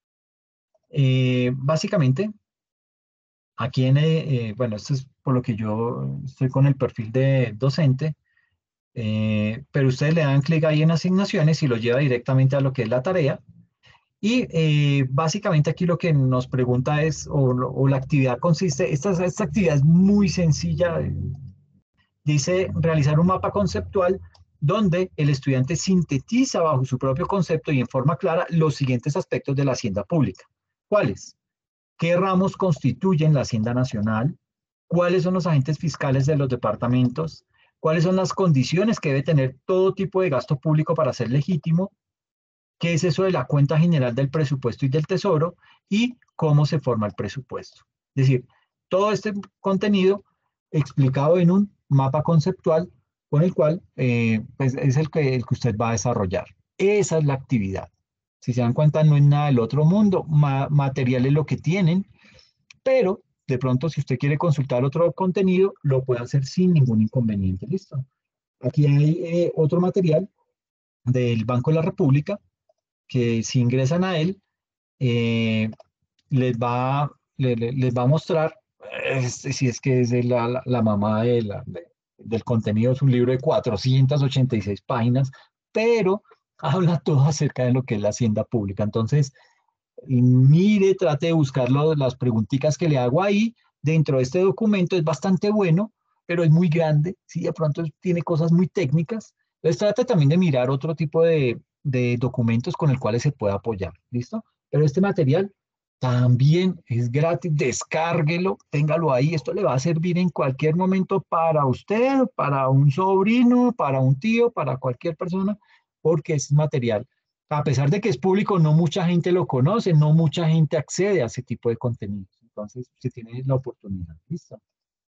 Eh, básicamente, aquí en, eh, bueno, esto es por lo que yo estoy con el perfil de docente, eh, pero ustedes le dan clic ahí en asignaciones y lo lleva directamente a lo que es la tarea. Y eh, básicamente aquí lo que nos pregunta es, o, o la actividad consiste, esta, esta actividad es muy sencilla, dice realizar un mapa conceptual donde el estudiante sintetiza bajo su propio concepto y en forma clara los siguientes aspectos de la hacienda pública. ¿Cuáles? ¿Qué ramos constituyen la Hacienda Nacional? ¿Cuáles son los agentes fiscales de los departamentos? ¿Cuáles son las condiciones que debe tener todo tipo de gasto público para ser legítimo? ¿Qué es eso de la cuenta general del presupuesto y del tesoro? Y cómo se forma el presupuesto. Es decir, todo este contenido explicado en un mapa conceptual con el cual eh, pues es el que, el que usted va a desarrollar. Esa es la actividad. Si se dan cuenta, no es nada del otro mundo, ma material es lo que tienen, pero de pronto si usted quiere consultar otro contenido, lo puede hacer sin ningún inconveniente. ¿Listo? Aquí hay eh, otro material del Banco de la República, que si ingresan a él, eh, les, va, le, le, les va a mostrar, eh, si es que es de la, la, la mamá de la, de, del contenido, es un libro de cuatrocientas ochenta y seis páginas, pero habla todo acerca de lo que es la hacienda pública. Entonces, mire, trate de buscar lo, las preguntitas que le hago ahí dentro de este documento. Es bastante bueno, pero es muy grande, ¿sí? De pronto tiene cosas muy técnicas. Entonces trate también de mirar otro tipo de, de documentos con el cuales se pueda apoyar, ¿listo? Pero este material también es gratis, descárguelo, téngalo ahí. Esto le va a servir en cualquier momento para usted, para un sobrino, para un tío, para cualquier persona, porque es material. A pesar de que es público, no mucha gente lo conoce, no mucha gente accede a ese tipo de contenidos. Entonces, se tiene la oportunidad. ¿Listo?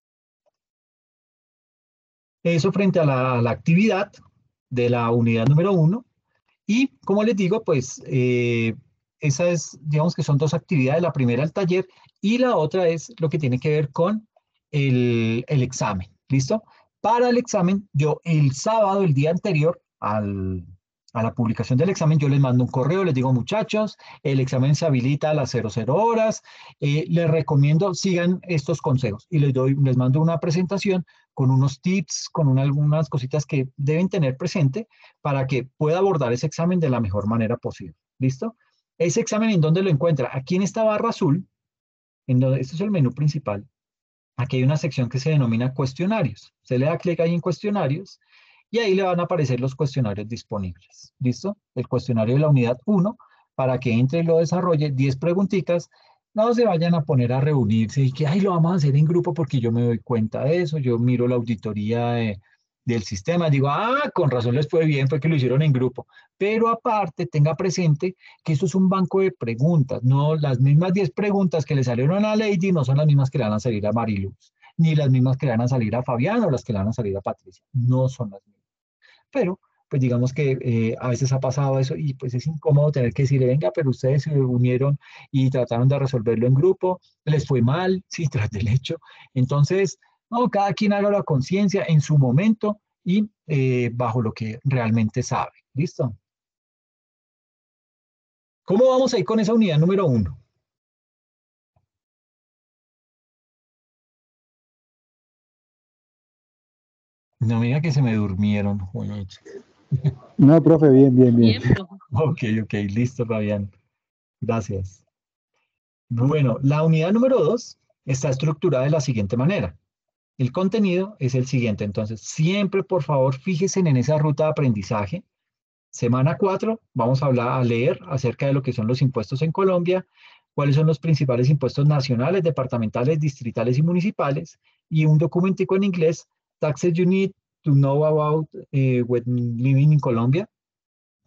Eso frente a la, a la actividad de la unidad número uno. Y como les digo, pues eh, esa es, digamos que son dos actividades. La primera el taller y la otra es lo que tiene que ver con el, el examen. ¿Listo? Para el examen, yo el sábado, el día anterior al, a la publicación del examen, yo les mando un correo, les digo, muchachos, el examen se habilita a las cero cero horas, eh, les recomiendo sigan estos consejos y les, doy, les mando una presentación con unos tips, con una, algunas cositas que deben tener presente para que pueda abordar ese examen de la mejor manera posible. ¿Listo? Ese examen, ¿en dónde lo encuentra? Aquí en esta barra azul, en donde, este es el menú principal. Aquí hay una sección que se denomina cuestionarios. Usted le da clic ahí en cuestionarios y ahí le van a aparecer los cuestionarios disponibles. ¿Listo? El cuestionario de la unidad uno, para que entre y lo desarrolle, diez preguntitas. No se vayan a poner a reunirse y que, ay, lo vamos a hacer en grupo porque yo me doy cuenta de eso. Yo miro la auditoría de, del sistema, digo, ah, con razón les fue bien, fue que lo hicieron en grupo. Pero aparte, tenga presente que esto es un banco de preguntas, no las mismas diez preguntas que le salieron a Lady no son las mismas que le van a salir a Mariluz, ni las mismas que le van a salir a Fabián o las que le van a salir a Patricia, no son las mismas. Pero, pues digamos que eh, a veces ha pasado eso y pues es incómodo tener que decirle, venga, pero ustedes se unieron y trataron de resolverlo en grupo, les fue mal, sí, tras del hecho. Entonces, no, cada quien haga la conciencia en su momento y eh, bajo lo que realmente sabe. ¿Listo? ¿Cómo vamos a ir con esa unidad número uno? No me diga que se me durmieron. No, profe, bien, bien, bien. Bien, profe. Ok, ok, listo, Fabián. Gracias. Bueno, la unidad número dos está estructurada de la siguiente manera. El contenido es el siguiente, entonces siempre por favor fíjense en esa ruta de aprendizaje. Semana cuatro, vamos a hablar, a leer acerca de lo que son los impuestos en Colombia, cuáles son los principales impuestos nacionales, departamentales, distritales y municipales, y un documentico en inglés, Taxes You Need to Know About uh, When Living in Colombia.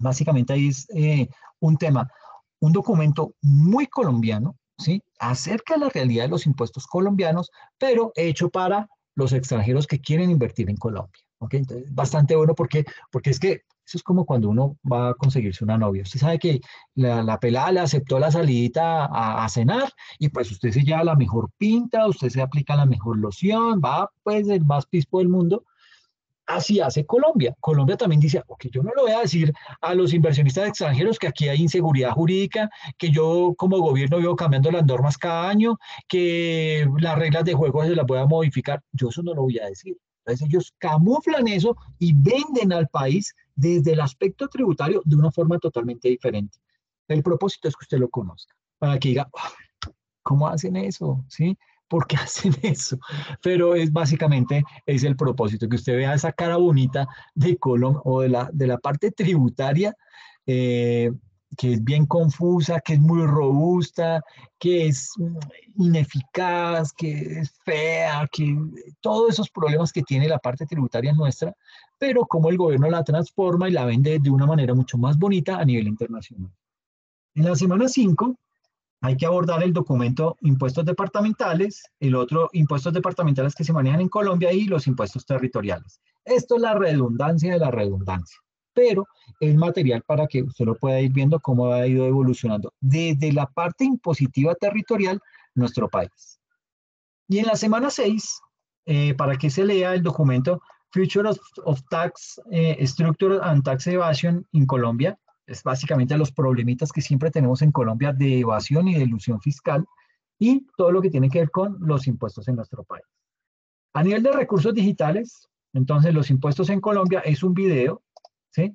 Básicamente ahí es eh, un tema, un documento muy colombiano, ¿sí? Acerca de la realidad de los impuestos colombianos, pero hecho para los extranjeros que quieren invertir en Colombia. ¿Ok? Entonces, bastante bueno porque, porque es que eso es como cuando uno va a conseguirse una novia. Usted sabe que la, la pelada le aceptó la salidita a, a cenar y pues usted se lleva la mejor pinta, usted se aplica la mejor loción, va pues el más pispo del mundo. Así hace Colombia. Colombia también dice, ok, yo no le voy a decir a los inversionistas extranjeros que aquí hay inseguridad jurídica, que yo como gobierno vivo cambiando las normas cada año, que las reglas de juego se las voy a modificar. Yo eso no lo voy a decir. Entonces ellos camuflan eso y venden al país desde el aspecto tributario de una forma totalmente diferente. El propósito es que usted lo conozca, para que diga, oh, ¿cómo hacen eso? ¿Sí? ¿Por qué hacen eso? Pero es básicamente, es el propósito, que usted vea esa cara bonita de Colombia o de la, de la parte tributaria, eh, que es bien confusa, que es muy robusta, que es ineficaz, que es fea, que todos esos problemas que tiene la parte tributaria nuestra, pero cómo el gobierno la transforma y la vende de una manera mucho más bonita a nivel internacional. En la semana cinco hay que abordar el documento impuestos departamentales, el otro impuestos departamentales que se manejan en Colombia y los impuestos territoriales. Esto es la redundancia de la redundancia, pero es material para que usted lo pueda ir viendo cómo ha ido evolucionando desde la parte impositiva territorial nuestro país. Y en la semana seis, eh, para que se lea el documento Future of, of Tax eh, Structure and Tax Evasion in Colombia, es básicamente los problemitas que siempre tenemos en Colombia de evasión y de ilusión fiscal y todo lo que tiene que ver con los impuestos en nuestro país. A nivel de recursos digitales, entonces los impuestos en Colombia es un video, ¿sí?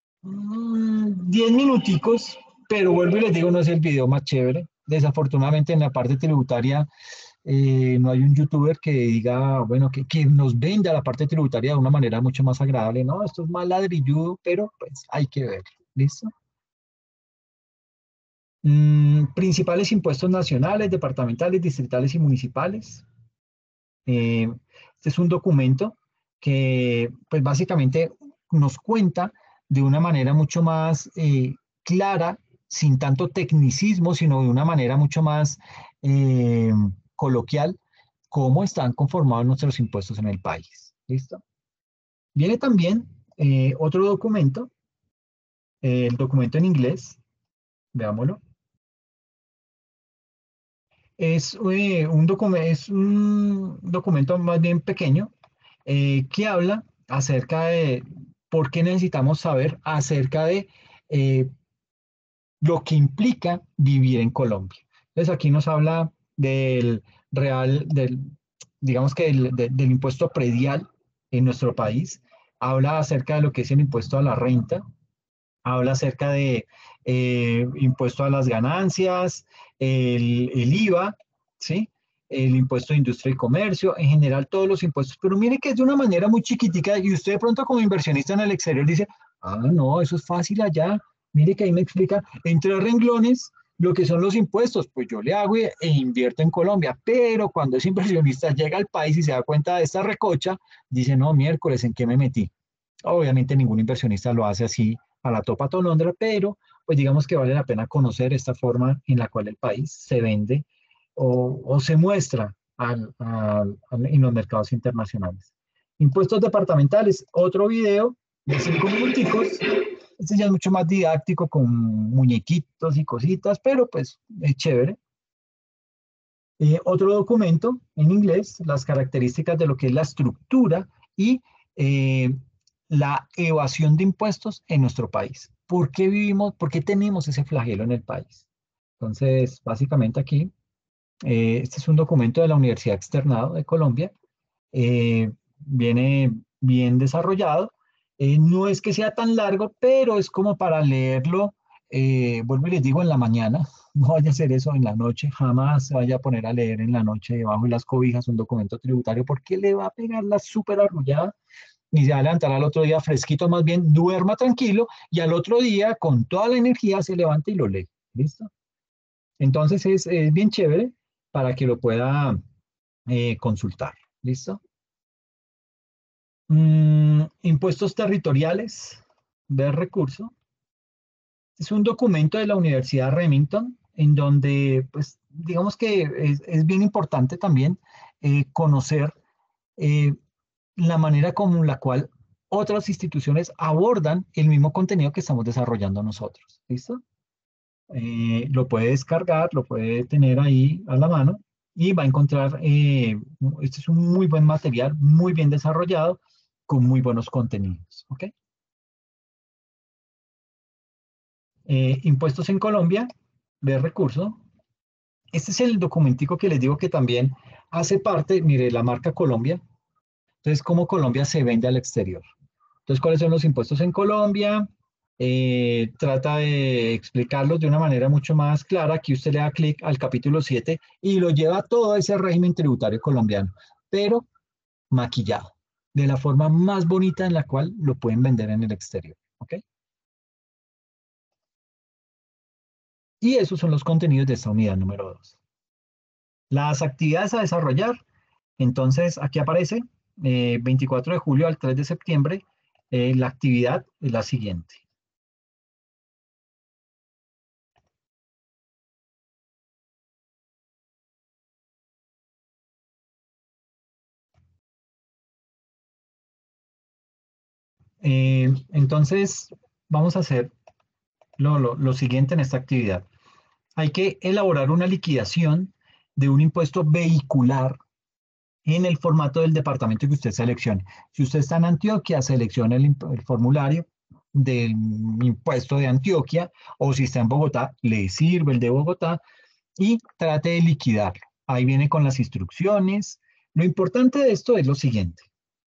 diez minuticos, pero vuelvo y les digo, no es el video más chévere. Desafortunadamente en la parte tributaria eh, no hay un youtuber que diga, bueno, que, que nos venda la parte tributaria de una manera mucho más agradable. No, esto es más ladrilludo, pero pues hay que ver. ¿Listo? Mm, principales impuestos nacionales, departamentales, distritales y municipales. Eh, este es un documento que pues básicamente nos cuenta de una manera mucho más eh, clara, sin tanto tecnicismo, sino de una manera mucho más eh, coloquial, cómo están conformados nuestros impuestos en el país. ¿Listo? Viene también eh, otro documento, eh, el documento en inglés, veámoslo. Es, eh, un es un documento más bien pequeño eh, que habla acerca de por qué necesitamos saber acerca de eh, lo que implica vivir en Colombia. Entonces aquí nos habla del real, del, digamos que del, de, del impuesto predial en nuestro país, habla acerca de lo que es el impuesto a la renta, habla acerca de eh, impuesto a las ganancias, el, el I V A, ¿sí? El impuesto de industria y comercio, en general todos los impuestos, pero mire que es de una manera muy chiquitica y usted de pronto como inversionista en el exterior dice, ah, no, eso es fácil allá, mire que ahí me explica entre renglones lo que son los impuestos, pues yo le hago e invierto en Colombia, pero cuando ese inversionista llega al país y se da cuenta de esta recocha, dice, no, miércoles, ¿en qué me metí? Obviamente ningún inversionista lo hace así a la topa tolondra, pero pues digamos que vale la pena conocer esta forma en la cual el país se vende o, o se muestra al, al, al, en los mercados internacionales. Impuestos departamentales, otro video de cinco minuticos. Este ya es mucho más didáctico con muñequitos y cositas, pero pues es chévere. Eh, otro documento en inglés, las características de lo que es la estructura y eh, la evasión de impuestos en nuestro país. ¿Por qué vivimos, por qué tenemos ese flagelo en el país? Entonces, básicamente aquí, eh, este es un documento de la Universidad Externado de Colombia, eh, viene bien desarrollado, eh, no es que sea tan largo, pero es como para leerlo, eh, vuelvo y les digo, en la mañana, no vaya a hacer eso en la noche, jamás se vaya a poner a leer en la noche debajo de las cobijas un documento tributario, porque le va a pegar la súper arrullada y se va a levantar al otro día fresquito, más bien duerma tranquilo y al otro día con toda la energía se levanta y lo lee. ¿Listo? Entonces es, es bien chévere para que lo pueda eh, consultar. ¿Listo? Mm, impuestos territoriales de recurso. Es un documento de la Universidad Remington, en donde, pues, digamos que es, es bien importante también eh, conocer eh, la manera como la cual otras instituciones abordan el mismo contenido que estamos desarrollando nosotros. ¿Listo? Eh, lo puede descargar, lo puede tener ahí a la mano y va a encontrar, eh, este es un muy buen material, muy bien desarrollado, con muy buenos contenidos. ¿Ok? Eh, impuestos en Colombia, ver recurso. Este es el documentico que les digo que también hace parte, mire, la marca Colombia. Entonces, cómo Colombia se vende al exterior. Entonces, ¿cuáles son los impuestos en Colombia? Eh, trata de explicarlos de una manera mucho más clara. Aquí usted le da clic al capítulo siete y lo lleva a todo ese régimen tributario colombiano, pero maquillado, de la forma más bonita en la cual lo pueden vender en el exterior. ¿Ok? Y esos son los contenidos de esta unidad número dos. Las actividades a desarrollar. Entonces, aquí aparece eh, veinticuatro de julio al tres de septiembre. Eh, la actividad es la siguiente. Eh, entonces, vamos a hacer lo, lo, lo siguiente en esta actividad. Hay que elaborar una liquidación de un impuesto vehicular en el formato del departamento que usted seleccione. Si usted está en Antioquia, seleccione el, el formulario del impuesto de Antioquia, o si está en Bogotá, le sirve el de Bogotá y trate de liquidarlo. Ahí viene con las instrucciones. Lo importante de esto es lo siguiente.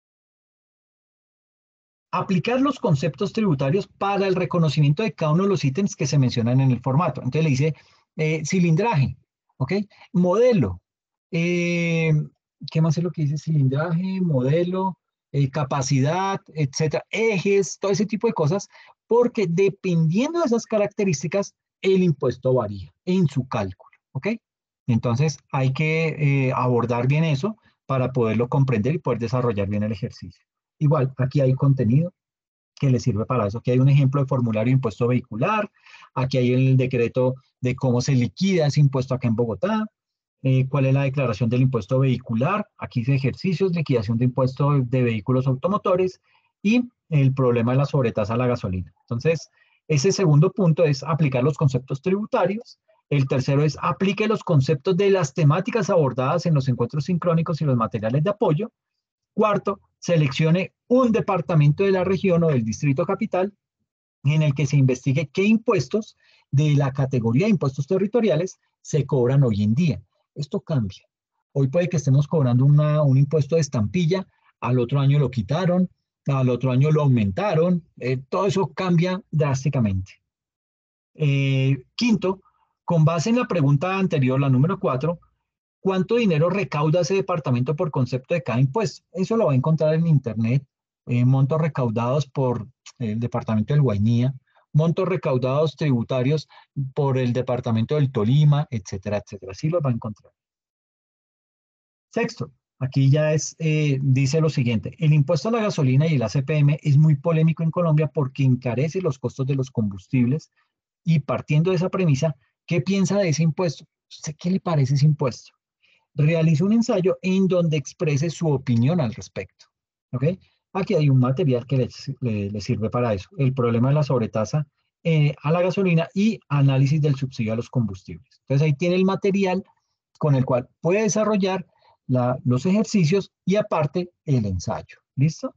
Aplicar los conceptos tributarios para el reconocimiento de cada uno de los ítems que se mencionan en el formato. Entonces le dice eh, cilindraje, ¿ok? Modelo. Eh, ¿Qué más es lo que dice? Cilindraje, modelo, eh, capacidad, etcétera. Ejes, todo ese tipo de cosas, porque dependiendo de esas características, el impuesto varía en su cálculo, ¿ok? Entonces hay que eh, abordar bien eso para poderlo comprender y poder desarrollar bien el ejercicio. Igual, aquí hay contenido que le sirve para eso. Aquí hay un ejemplo de formulario de impuesto vehicular, aquí hay el decreto de cómo se liquida ese impuesto acá en Bogotá, eh, cuál es la declaración del impuesto vehicular, aquí dice ejercicios, liquidación de impuesto de vehículos automotores y el problema de la sobretasa a la gasolina. Entonces, ese segundo punto es aplicar los conceptos tributarios. El tercero es aplique los conceptos de las temáticas abordadas en los encuentros sincrónicos y los materiales de apoyo. Cuarto, seleccione un departamento de la región o del distrito capital en el que se investigue qué impuestos de la categoría de impuestos territoriales se cobran hoy en día. Esto cambia. Hoy puede que estemos cobrando una, un impuesto de estampilla, al otro año lo quitaron, al otro año lo aumentaron, eh, todo eso cambia drásticamente. Eh, quinto, con base en la pregunta anterior, la número cuatro, ¿cuánto dinero recauda ese departamento por concepto de cada impuesto? Eso lo va a encontrar en Internet. Eh, montos recaudados por el departamento del Guainía, montos recaudados tributarios por el departamento del Tolima, etcétera, etcétera. Sí los va a encontrar. Sexto, aquí ya es, eh, dice lo siguiente, el impuesto a la gasolina y el A C P M es muy polémico en Colombia porque encarece los costos de los combustibles y partiendo de esa premisa, ¿qué piensa de ese impuesto? ¿Usted qué le parece ese impuesto? Realice un ensayo en donde exprese su opinión al respecto. ¿Ok? Aquí hay un material que le, le, le sirve para eso. El problema de la sobretasa eh, a la gasolina y análisis del subsidio a los combustibles. Entonces ahí tiene el material con el cual puede desarrollar la, los ejercicios y aparte el ensayo. ¿Listo?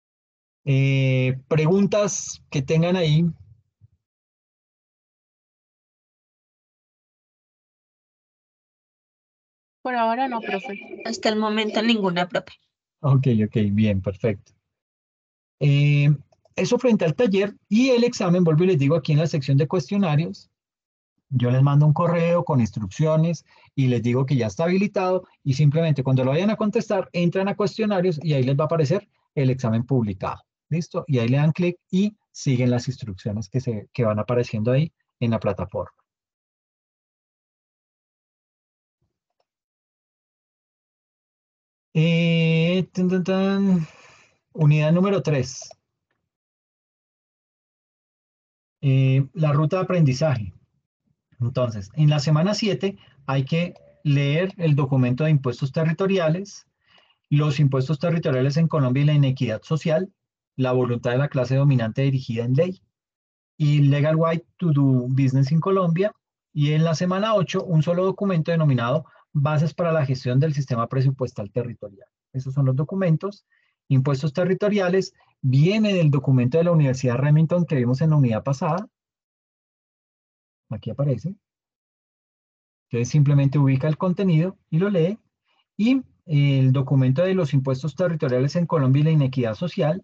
Eh, preguntas que tengan ahí. Por ahora no, profe. Hasta el momento ninguna, profe. Ok, ok, bien, perfecto. Eh, eso frente al taller y el examen, vuelvo y les digo aquí en la sección de cuestionarios, yo les mando un correo con instrucciones y les digo que ya está habilitado y simplemente cuando lo vayan a contestar, entran a cuestionarios y ahí les va a aparecer el examen publicado. ¿Listo? Y ahí le dan clic y siguen las instrucciones que, se, que van apareciendo ahí en la plataforma. Eh, tan, tan, tan. Unidad número tres. Eh, la ruta de aprendizaje. Entonces, en la semana siete hay que leer el documento de impuestos territoriales, los impuestos territoriales en Colombia y la inequidad social, la voluntad de la clase dominante dirigida en ley, y Legal Right to Do Business in Colombia. Y en la semana ocho, un solo documento denominado Bases para la gestión del sistema presupuestal territorial. Esos son los documentos. Impuestos territoriales viene del documento de la Universidad Remington que vimos en la unidad pasada. Aquí aparece. Entonces simplemente ubica el contenido y lo lee. Y el documento de los impuestos territoriales en Colombia y la inequidad social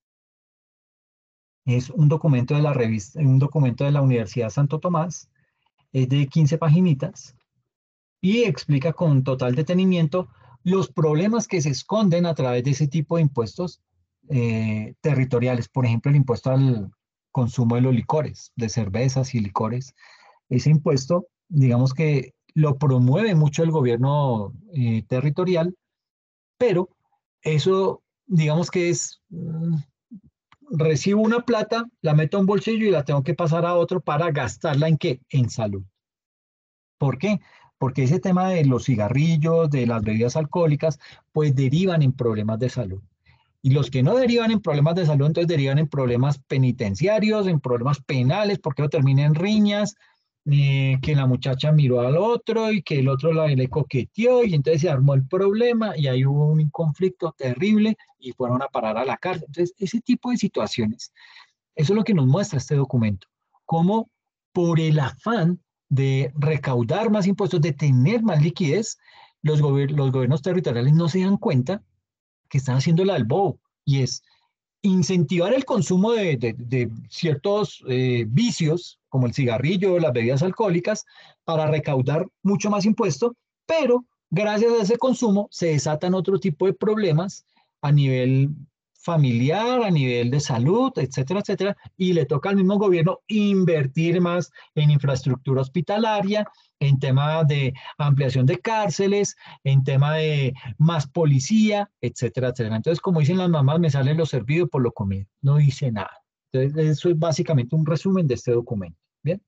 es un documento de la revista, un documento de la Universidad Santo Tomás, es de quince paginitas y explica con total detenimiento los problemas que se esconden a través de ese tipo de impuestos eh, territoriales. Por ejemplo, el impuesto al consumo de los licores, de cervezas y licores. Ese impuesto, digamos que lo promueve mucho el gobierno eh, territorial, pero eso, digamos que es, mm, recibo una plata, la meto a un bolsillo y la tengo que pasar a otro para gastarla en qué? En salud. ¿Por qué? Porque ese tema de los cigarrillos, de las bebidas alcohólicas, pues derivan en problemas de salud. Y los que no derivan en problemas de salud, entonces derivan en problemas penitenciarios, en problemas penales, porque no termina en riñas, eh, que la muchacha miró al otro y que el otro la, le coqueteó y entonces se armó el problema y ahí hubo un conflicto terrible y fueron a parar a la cárcel. Entonces, ese tipo de situaciones, eso es lo que nos muestra este documento, cómo por el afán de recaudar más impuestos, de tener más liquidez, los, gobier los gobiernos territoriales no se dan cuenta que están haciendo la del bobo, y es incentivar el consumo de, de, de ciertos eh, vicios, como el cigarrillo, las bebidas alcohólicas, para recaudar mucho más impuesto, pero gracias a ese consumo se desatan otro tipo de problemas a nivel familiar, a nivel de salud, etcétera, etcétera, y le toca al mismo gobierno invertir más en infraestructura hospitalaria, en tema de ampliación de cárceles, en tema de más policía, etcétera, etcétera. Entonces, como dicen las mamás, me sale lo servido por lo comido. No dice nada. Entonces, eso es básicamente un resumen de este documento. Bien.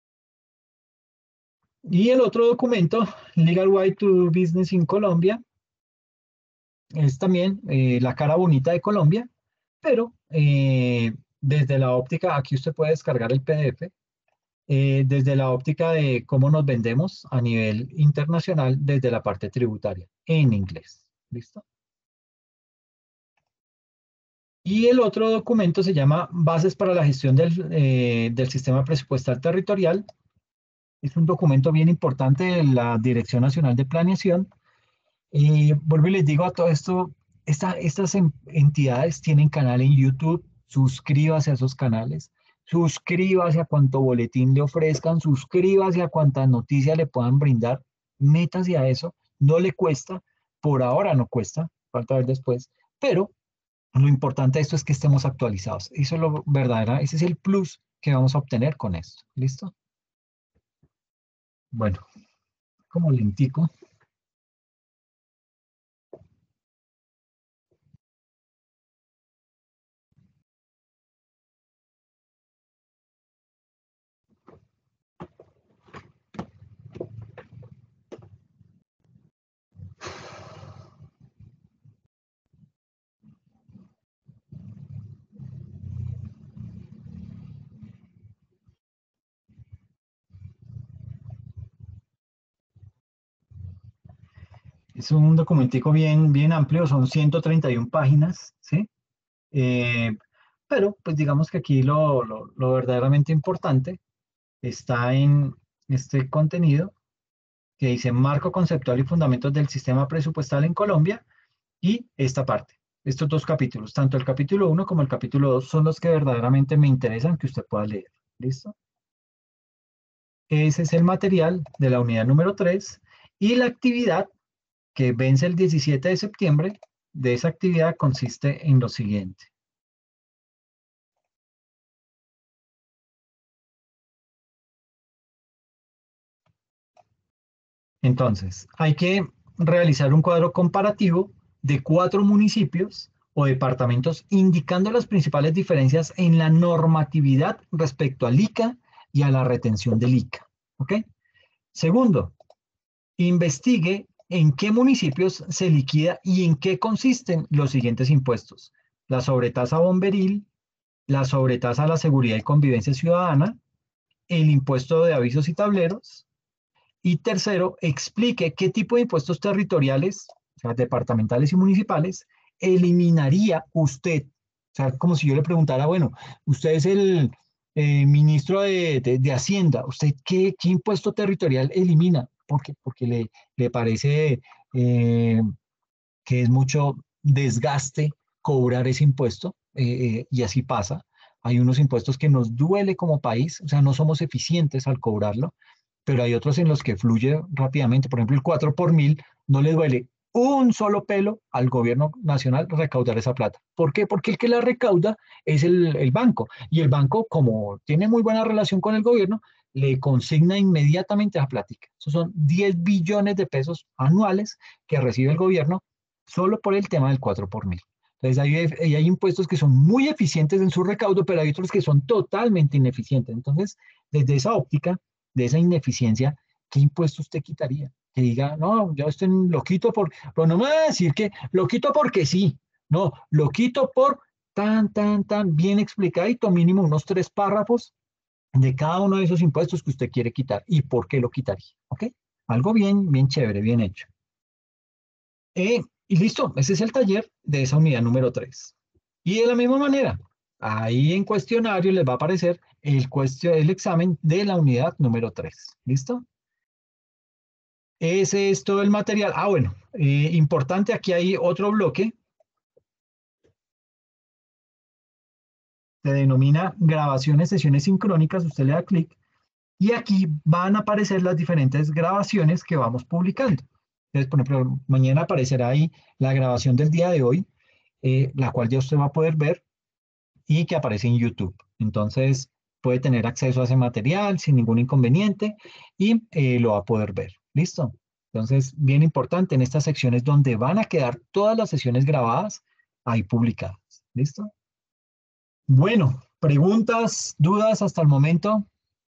Y el otro documento, Legal Right to Business in Colombia, es también eh, la cara bonita de Colombia, pero eh, desde la óptica, aquí usted puede descargar el P D F, eh, desde la óptica de cómo nos vendemos a nivel internacional desde la parte tributaria, en inglés. ¿Listo? Y el otro documento se llama Bases para la gestión del, eh, del sistema presupuestal territorial. Es un documento bien importante de la Dirección Nacional de Planeación. Y vuelvo y les digo a todo esto, esta, estas entidades tienen canal en YouTube, suscríbase a esos canales, suscríbase a cuanto boletín le ofrezcan, suscríbase a cuantas noticias le puedan brindar, métase a eso, no le cuesta, por ahora no cuesta, falta ver después, pero lo importante de esto es que estemos actualizados. Eso es lo verdadero, ese es el plus que vamos a obtener con esto. ¿Listo? Bueno, como lentico. Es un documentico bien, bien amplio, son ciento treinta y una páginas, ¿sí? Eh, pero, pues digamos que aquí lo, lo, lo verdaderamente importante está en este contenido que dice Marco conceptual y fundamentos del sistema presupuestal en Colombia y esta parte. Estos dos capítulos, tanto el capítulo uno como el capítulo dos, son los que verdaderamente me interesan que usted pueda leer. ¿Listo? Ese es el material de la unidad número tres y la actividad que vence el diecisiete de septiembre. De esa actividad consiste en lo siguiente. Entonces, hay que realizar un cuadro comparativo de cuatro municipios o departamentos, indicando las principales diferencias en la normatividad respecto al I C A y a la retención del I C A. ¿Ok? Segundo, investigue en qué municipios se liquida y en qué consisten los siguientes impuestos: la sobretasa bomberil, la sobretasa a la seguridad y convivencia ciudadana, el impuesto de avisos y tableros. Y tercero, explique qué tipo de impuestos territoriales, o sea, departamentales y municipales, eliminaría usted. O sea, como si yo le preguntara, bueno, usted es el eh, ministro de, de, de Hacienda, ¿usted qué, qué impuesto territorial elimina? ¿Por qué? Porque le, le parece eh, que es mucho desgaste cobrar ese impuesto, eh, eh, y así pasa. Hay unos impuestos que nos duele como país, o sea, no somos eficientes al cobrarlo, pero hay otros en los que fluye rápidamente. Por ejemplo, el cuatro por mil no le duele un solo pelo al gobierno nacional recaudar esa plata. ¿Por qué? Porque el que la recauda es el, el banco. Y el banco, como tiene muy buena relación con el gobierno, le consigna inmediatamente a plática. Esos son diez billones de pesos anuales que recibe el gobierno solo por el tema del cuatro por mil. Entonces hay, hay impuestos que son muy eficientes en su recaudo, pero hay otros que son totalmente ineficientes. Entonces, desde esa óptica, de esa ineficiencia, ¿qué impuesto usted quitaría? Que diga, no, yo estoy lo quito por, pero no me va a decir que lo quito porque sí, no, lo quito por tan, tan, tan bien explicadito, mínimo unos tres párrafos de cada uno de esos impuestos que usted quiere quitar y por qué lo quitaría, ¿ok? Algo bien, bien chévere, bien hecho. Eh, y listo, ese es el taller de esa unidad número tres. Y de la misma manera, ahí en cuestionario les va a aparecer el, el examen de la unidad número tres. ¿Listo? Ese es todo el material. Ah, bueno, eh, importante, aquí hay otro bloque. Se denomina grabaciones, sesiones sincrónicas. Usted le da clic y aquí van a aparecer las diferentes grabaciones que vamos publicando. Entonces, por ejemplo, mañana aparecerá ahí la grabación del día de hoy, eh, la cual ya usted va a poder ver y que aparece en YouTube. Entonces, puede tener acceso a ese material sin ningún inconveniente y eh, lo va a poder ver. ¿Listo? Entonces, bien importante, en estas secciones donde van a quedar todas las sesiones grabadas, ahí publicadas. ¿Listo? Bueno, preguntas, dudas hasta el momento.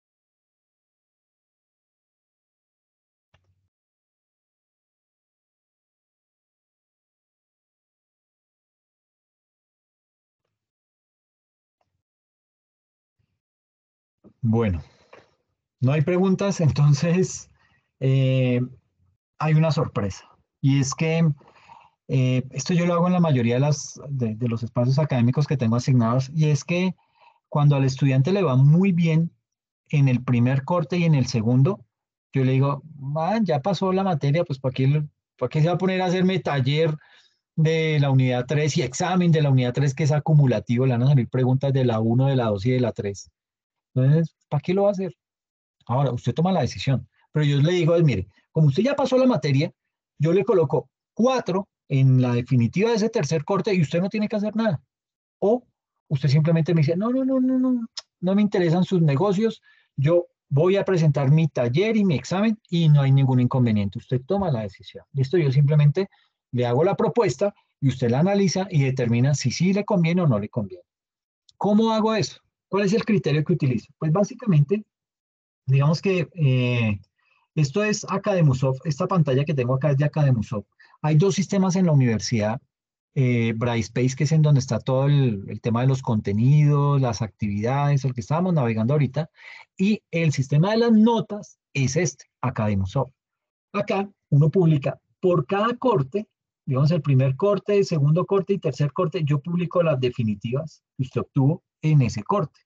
Bueno, no hay preguntas, entonces eh, hay una sorpresa. Y es que eh, esto yo lo hago en la mayoría de, las, de, de los espacios académicos que tengo asignados, y es que cuando al estudiante le va muy bien en el primer corte y en el segundo, yo le digo, man, ya pasó la materia, pues ¿para qué, ¿para qué se va a poner a hacerme taller de la unidad tres y examen de la unidad tres, que es acumulativo? Le van a salir preguntas de la uno, de la dos y de la tres. Entonces, ¿para qué lo va a hacer? Ahora, usted toma la decisión, pero yo le digo, mire, como usted ya pasó la materia, yo le coloco cuatro en la definitiva de ese tercer corte y usted no tiene que hacer nada. O usted simplemente me dice, no, no, no, no, no, no me interesan sus negocios, yo voy a presentar mi taller y mi examen y no hay ningún inconveniente. Usted toma la decisión. Listo, yo simplemente le hago la propuesta y usted la analiza y determina si sí le conviene o no le conviene. ¿Cómo hago eso? ¿Cuál es el criterio que utilizo? Pues básicamente, digamos que eh, esto es Academusoft, esta pantalla que tengo acá es de Academusoft. Hay dos sistemas en la universidad, eh, Brightspace, que es en donde está todo el, el tema de los contenidos, las actividades, el que estábamos navegando ahorita, y el sistema de las notas es este, Academusoft. Acá uno publica por cada corte, digamos el primer corte, el segundo corte y tercer corte, yo publico las definitivas que usted obtuvo en ese corte.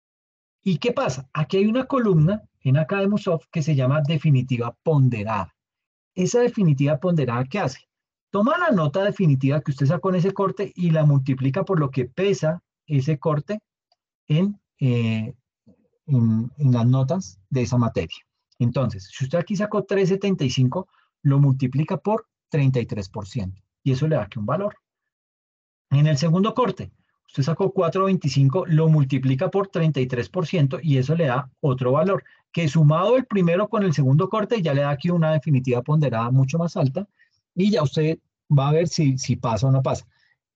¿Y qué pasa? Aquí hay una columna en Academusoft que se llama definitiva ponderada. Esa definitiva ponderada, ¿qué hace? Toma la nota definitiva que usted sacó en ese corte y la multiplica por lo que pesa ese corte en, eh, en, en las notas de esa materia. Entonces, si usted aquí sacó tres coma setenta y cinco, lo multiplica por treinta y tres por ciento y eso le da aquí un valor. En el segundo corte, usted sacó cuatro coma veinticinco, lo multiplica por treinta y tres por ciento y eso le da otro valor, que sumado el primero con el segundo corte ya le da aquí una definitiva ponderada mucho más alta y ya usted va a ver si, si pasa o no pasa.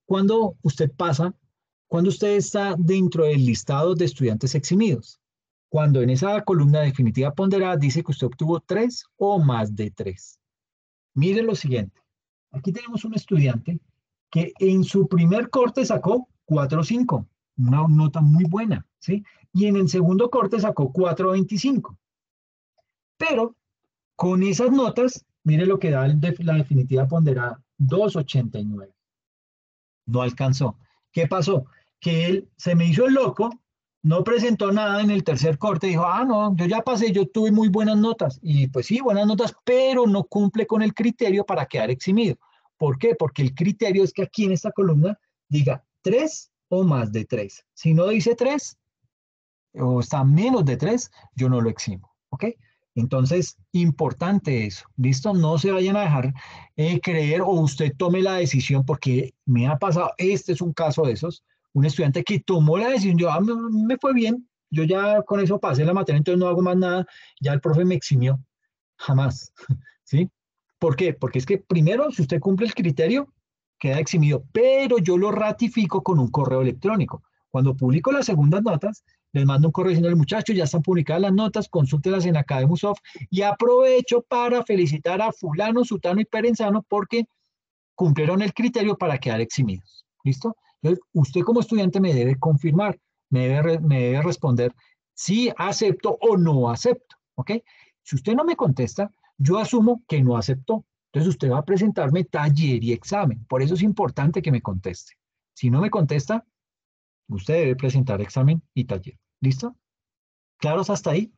cuando usted pasa, cuando usted está dentro del listado de estudiantes eximidos, cuando en esa columna definitiva ponderada dice que usted obtuvo tres o más de tres. Mire lo siguiente, aquí tenemos un estudiante que en su primer corte sacó cuatro punto cinco, una nota muy buena, ¿sí? Y en el segundo corte sacó cuatro punto veinticinco. Pero con esas notas, mire lo que da el de, la definitiva ponderada, dos punto ochenta y nueve. No alcanzó. ¿Qué pasó? Que él se me hizo el loco, no presentó nada en el tercer corte, dijo, ah, no, yo ya pasé, yo tuve muy buenas notas. Y pues sí, buenas notas, pero no cumple con el criterio para quedar eximido. ¿Por qué? Porque el criterio es que aquí en esta columna diga tres o más de tres. Si no dice tres, o está menos de tres, yo no lo eximo, ¿ok? Entonces, importante eso, ¿listo? No se vayan a dejar eh, creer o usted tome la decisión, porque me ha pasado, este es un caso de esos, un estudiante que tomó la decisión, yo, ah, me, me fue bien, yo ya con eso pasé la materia, entonces no hago más nada, ya el profe me eximió, jamás, ¿sí? ¿Por qué? Porque es que primero, si usted cumple el criterio, queda eximido, pero yo lo ratifico con un correo electrónico. Cuando publico las segundas notas, les mando un correo diciendo, muchachos, ya están publicadas las notas, consúltelas en Academusoft y aprovecho para felicitar a fulano, sutano y perenzano porque cumplieron el criterio para quedar eximidos. ¿Listo? Entonces, usted como estudiante me debe confirmar, me debe, me debe responder si acepto o no acepto. ¿Ok? Si usted no me contesta, yo asumo que no aceptó. Entonces usted va a presentarme taller y examen. Por eso es importante que me conteste. Si no me contesta, usted debe presentar examen y taller. ¿Listo? ¿Claros hasta ahí?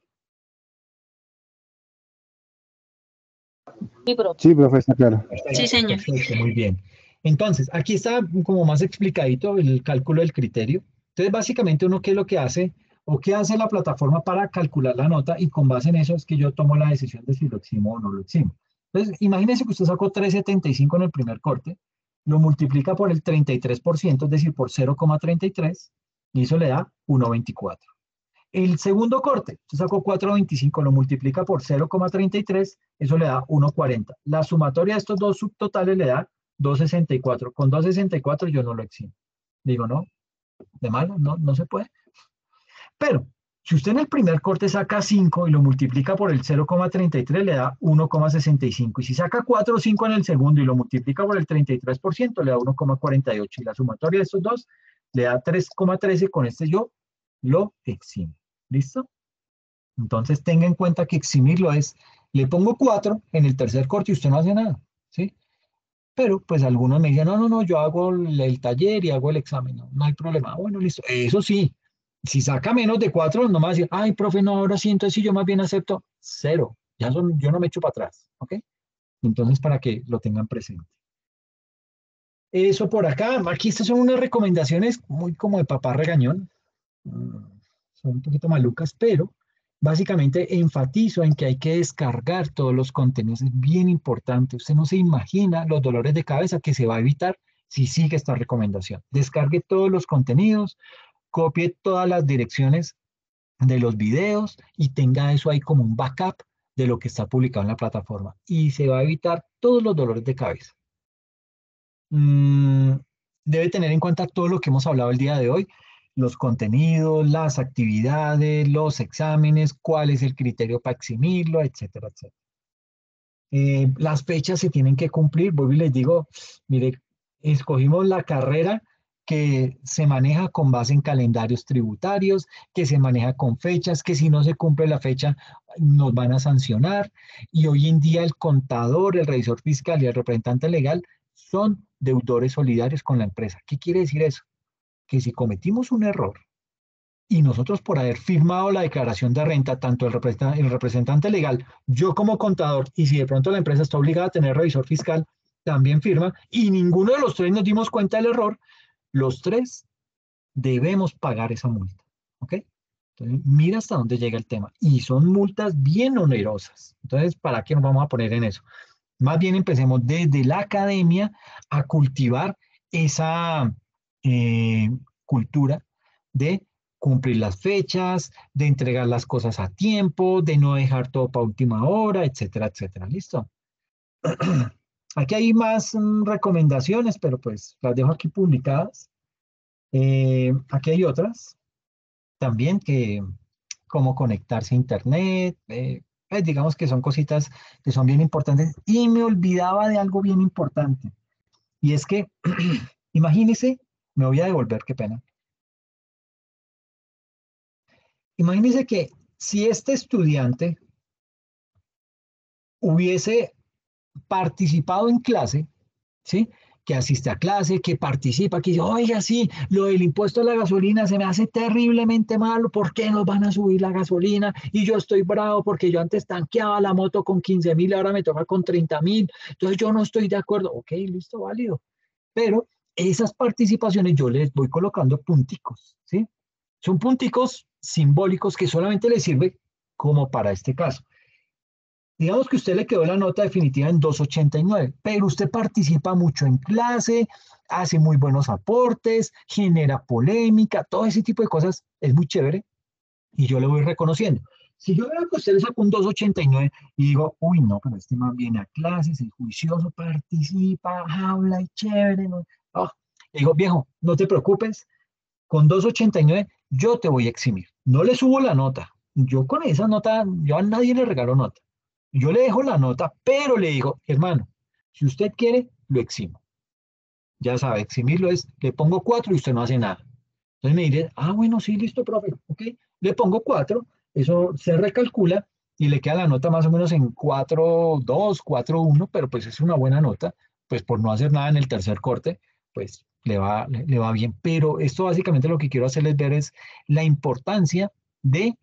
Sí, profe. Sí, profe, está claro. Sí, señor. Perfecto, muy bien. Entonces, aquí está como más explicadito el cálculo del criterio. Entonces, básicamente uno qué es lo que hace o qué hace la plataforma para calcular la nota y con base en eso es que yo tomo la decisión de si lo eximo o no lo eximo. Entonces, imagínense que usted sacó tres punto setenta y cinco en el primer corte, lo multiplica por el treinta y tres por ciento, es decir, por cero coma treinta y tres, y eso le da uno coma veinticuatro. El segundo corte, usted sacó cuatro punto veinticinco, lo multiplica por cero coma treinta y tres, eso le da uno coma cuarenta. La sumatoria de estos dos subtotales le da dos coma sesenta y cuatro. Con dos coma sesenta y cuatro yo no lo eximo. Digo, no, de malo, no, no se puede. Pero, si usted en el primer corte saca cinco y lo multiplica por el cero coma treinta y tres, le da uno coma sesenta y cinco. Y si saca cuatro o cinco en el segundo y lo multiplica por el treinta y tres por ciento, le da uno coma cuarenta y ocho. Y la sumatoria de estos dos le da tres coma trece. Con este yo lo eximo. ¿Listo? Entonces tenga en cuenta que eximirlo es, le pongo cuatro en el tercer corte y usted no hace nada, ¿sí? Pero pues algunos me dicen, no, no, no, yo hago el, el taller y hago el examen, no, no hay problema. Bueno, listo. Eso sí, si saca menos de cuatro, no me va a decir, ay, profe, no, ahora sí, entonces sí, yo más bien acepto cero. Ya son, yo no me echo para atrás, ¿ok? Entonces, para que lo tengan presente. Eso por acá, aquí estas son unas recomendaciones muy como de papá regañón. Son un poquito malucas, pero básicamente enfatizo en que hay que descargar todos los contenidos. Es bien importante. Usted no se imagina los dolores de cabeza que se va a evitar si sigue esta recomendación. Descargue todos los contenidos, copie todas las direcciones de los videos y tenga eso ahí como un backup de lo que está publicado en la plataforma. Y se va a evitar todos los dolores de cabeza. Mm, debe tener en cuenta todo lo que hemos hablado el día de hoy, los contenidos, las actividades, los exámenes, cuál es el criterio para eximirlo, etcétera, etcétera. Eh, las fechas se tienen que cumplir, vuelvo y les digo, mire, escogimos la carrera que se maneja con base en calendarios tributarios, que se maneja con fechas, que si no se cumple la fecha nos van a sancionar, y hoy en día el contador, el revisor fiscal y el representante legal son deudores solidarios con la empresa. ¿Qué quiere decir eso? Que si cometimos un error y nosotros por haber firmado la declaración de renta, tanto el representante, el representante legal, yo como contador, y si de pronto la empresa está obligada a tener revisor fiscal, también firma, y ninguno de los tres nos dimos cuenta del error, los tres debemos pagar esa multa. ¿Ok? Entonces, mira hasta dónde llega el tema. Y son multas bien onerosas. Entonces, ¿para qué nos vamos a poner en eso? Más bien empecemos desde la academia a cultivar esa eh, cultura de cumplir las fechas, de entregar las cosas a tiempo, de no dejar todo para última hora, etcétera, etcétera. ¿Listo? Aquí hay más mm, recomendaciones, pero pues las dejo aquí publicadas. Eh, aquí hay otras también que cómo conectarse a internet, eh, pues digamos que son cositas que son bien importantes. Y me olvidaba de algo bien importante, y es que, imagínese, me voy a devolver, qué pena. Imagínese que si este estudiante hubiese participado en clase, ¿sí? Que asiste a clase, que participa, que dice, oiga, sí, lo del impuesto a la gasolina se me hace terriblemente malo, ¿por qué nos van a subir la gasolina? Y yo estoy bravo porque yo antes tanqueaba la moto con quince mil, ahora me toca con treinta mil, entonces yo no estoy de acuerdo. Ok, listo, válido. Pero esas participaciones yo les voy colocando punticos, ¿sí? Son punticos simbólicos que solamente les sirve como para este caso. Digamos que usted le quedó la nota definitiva en dos ochenta y nueve, pero usted participa mucho en clase, hace muy buenos aportes, genera polémica, todo ese tipo de cosas es muy chévere y yo le voy reconociendo. Si yo veo que usted le sacó un dos ochenta y nueve y digo, uy, no, pero este man viene a clases, es juicioso, participa, habla y chévere, ¿no? Oh, le digo, viejo, no te preocupes, con dos ochenta y nueve yo te voy a eximir. No le subo la nota. Yo con esa nota, yo a nadie le regalo nota. Yo le dejo la nota, pero le digo, hermano, si usted quiere, lo eximo. Ya sabe, eximirlo es, le pongo cuatro y usted no hace nada. Entonces me dice, ah, bueno, sí, listo, profe, ok, le pongo cuatro, eso se recalcula y le queda la nota más o menos en cuatro dos, cuatro uno, pero pues es una buena nota, pues por no hacer nada en el tercer corte, pues le va, le, le va bien. Pero esto básicamente lo que quiero hacerles ver es la importancia de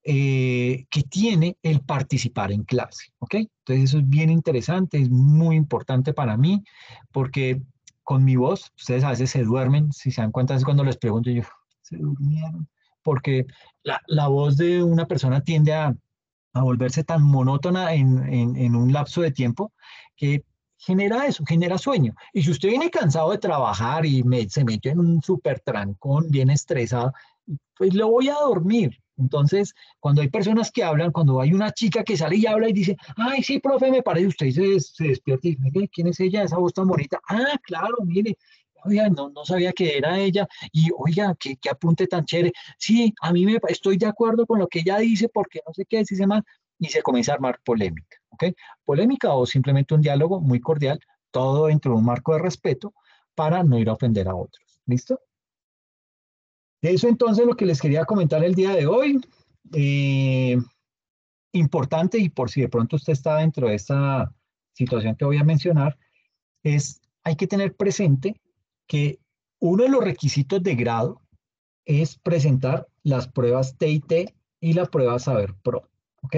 eh, que tiene el participar en clase, ¿ok? Entonces eso es bien interesante, es muy importante para mí, porque con mi voz, ustedes a veces se duermen, si se dan cuenta es cuando les pregunto yo, se durmieron, porque la, la voz de una persona tiende a, a volverse tan monótona en, en, en, un lapso de tiempo que genera eso, genera sueño. Y si usted viene cansado de trabajar y me, se metió en un súper trancón, bien estresado, pues lo voy a dormir. Entonces, cuando hay personas que hablan, cuando hay una chica que sale y habla y dice, ay, sí, profe, me parece, usted se, se despierta y dice, ¿quién es ella? Esa voz tan bonita. Ah, claro, mire, oiga, no, no sabía que era ella. Y oiga, qué, qué apunte tan chévere. Sí, a mí me, estoy de acuerdo con lo que ella dice porque no sé qué dice más. Y se comienza a armar polémica, ¿ok? Polémica o simplemente un diálogo muy cordial, todo dentro de un marco de respeto para no ir a ofender a otros. ¿Listo? Eso entonces lo que les quería comentar el día de hoy. Eh, importante, y por si de pronto usted está dentro de esta situación que voy a mencionar, es hay que tener presente que uno de los requisitos de grado es presentar las pruebas T I T y la prueba Saber Pro. ¿Ok?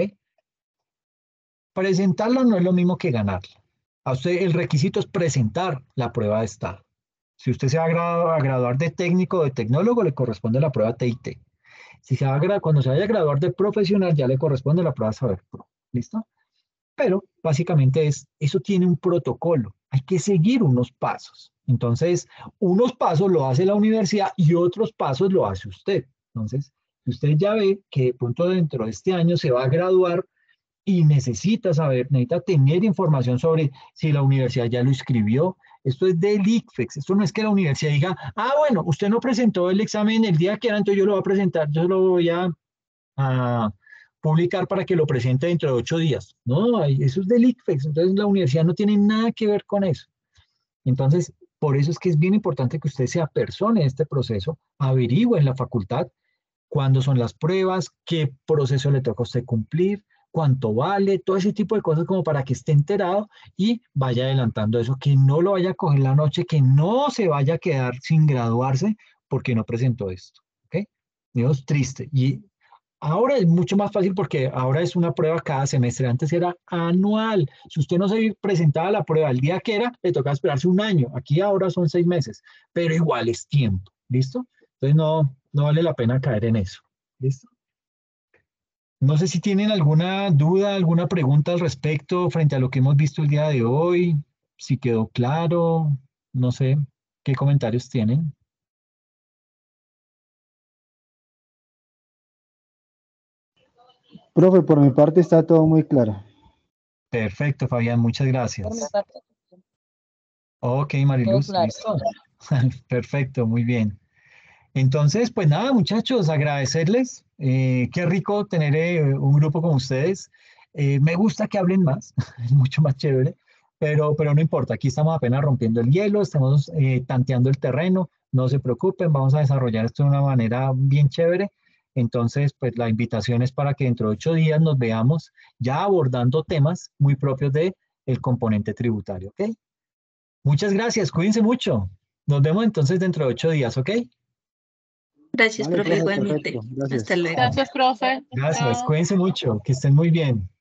Presentarla no es lo mismo que ganarla. A usted el requisito es presentar la prueba de estado. Si usted se va a graduar, a graduar de técnico o de tecnólogo, le corresponde la prueba T I T. Si se va a, cuando se vaya a graduar de profesional, ya le corresponde la prueba Saber Pro. ¿Listo? Pero básicamente es, eso tiene un protocolo. Hay que seguir unos pasos. Entonces, unos pasos lo hace la universidad y otros pasos lo hace usted. Entonces, si usted ya ve que de pronto dentro de este año se va a graduar y necesita saber, necesita tener información sobre si la universidad ya lo inscribió. Esto es del ICFEX, esto no es que la universidad diga, ah, bueno, usted no presentó el examen el día que era, entonces yo lo voy a presentar, yo lo voy a, a publicar para que lo presente dentro de ocho días. No, eso es del ICFEX, entonces la universidad no tiene nada que ver con eso. Entonces, por eso es que es bien importante que usted se apersone este proceso, averigüe en la facultad cuándo son las pruebas, qué proceso le toca a usted cumplir, cuánto vale, todo ese tipo de cosas como para que esté enterado y vaya adelantando eso, que no lo vaya a coger la noche, que no se vaya a quedar sin graduarse porque no presentó esto. ¿Ok? Dios, triste. Y ahora es mucho más fácil porque ahora es una prueba cada semestre. Antes era anual. Si usted no se presentaba la prueba el día que era, le toca esperarse un año. Aquí ahora son seis meses, pero igual es tiempo. ¿Listo? Entonces no, no vale la pena caer en eso. ¿Listo? No sé si tienen alguna duda, alguna pregunta al respecto frente a lo que hemos visto el día de hoy, si quedó claro, no sé qué comentarios tienen. Profe, por mi parte está todo muy claro. Perfecto, Fabián, muchas Por mi gracias. parte. Ok, Mariluz, claro. listo. Perfecto, muy bien. Entonces, pues nada, muchachos, agradecerles. Eh, qué rico tener eh, un grupo como ustedes. Eh, me gusta que hablen más, es mucho más chévere, pero, pero no importa, aquí estamos apenas rompiendo el hielo, estamos eh, tanteando el terreno, no se preocupen, vamos a desarrollar esto de una manera bien chévere. Entonces, pues la invitación es para que dentro de ocho días nos veamos ya abordando temas muy propios de el componente tributario, ¿ok? Muchas gracias, cuídense mucho. Nos vemos entonces dentro de ocho días, ¿ok? Gracias, Vale, profe, profe, igualmente. perfecto. Gracias. Hasta luego. Gracias, profe. Gracias, Chao. cuídense mucho, que estén muy bien.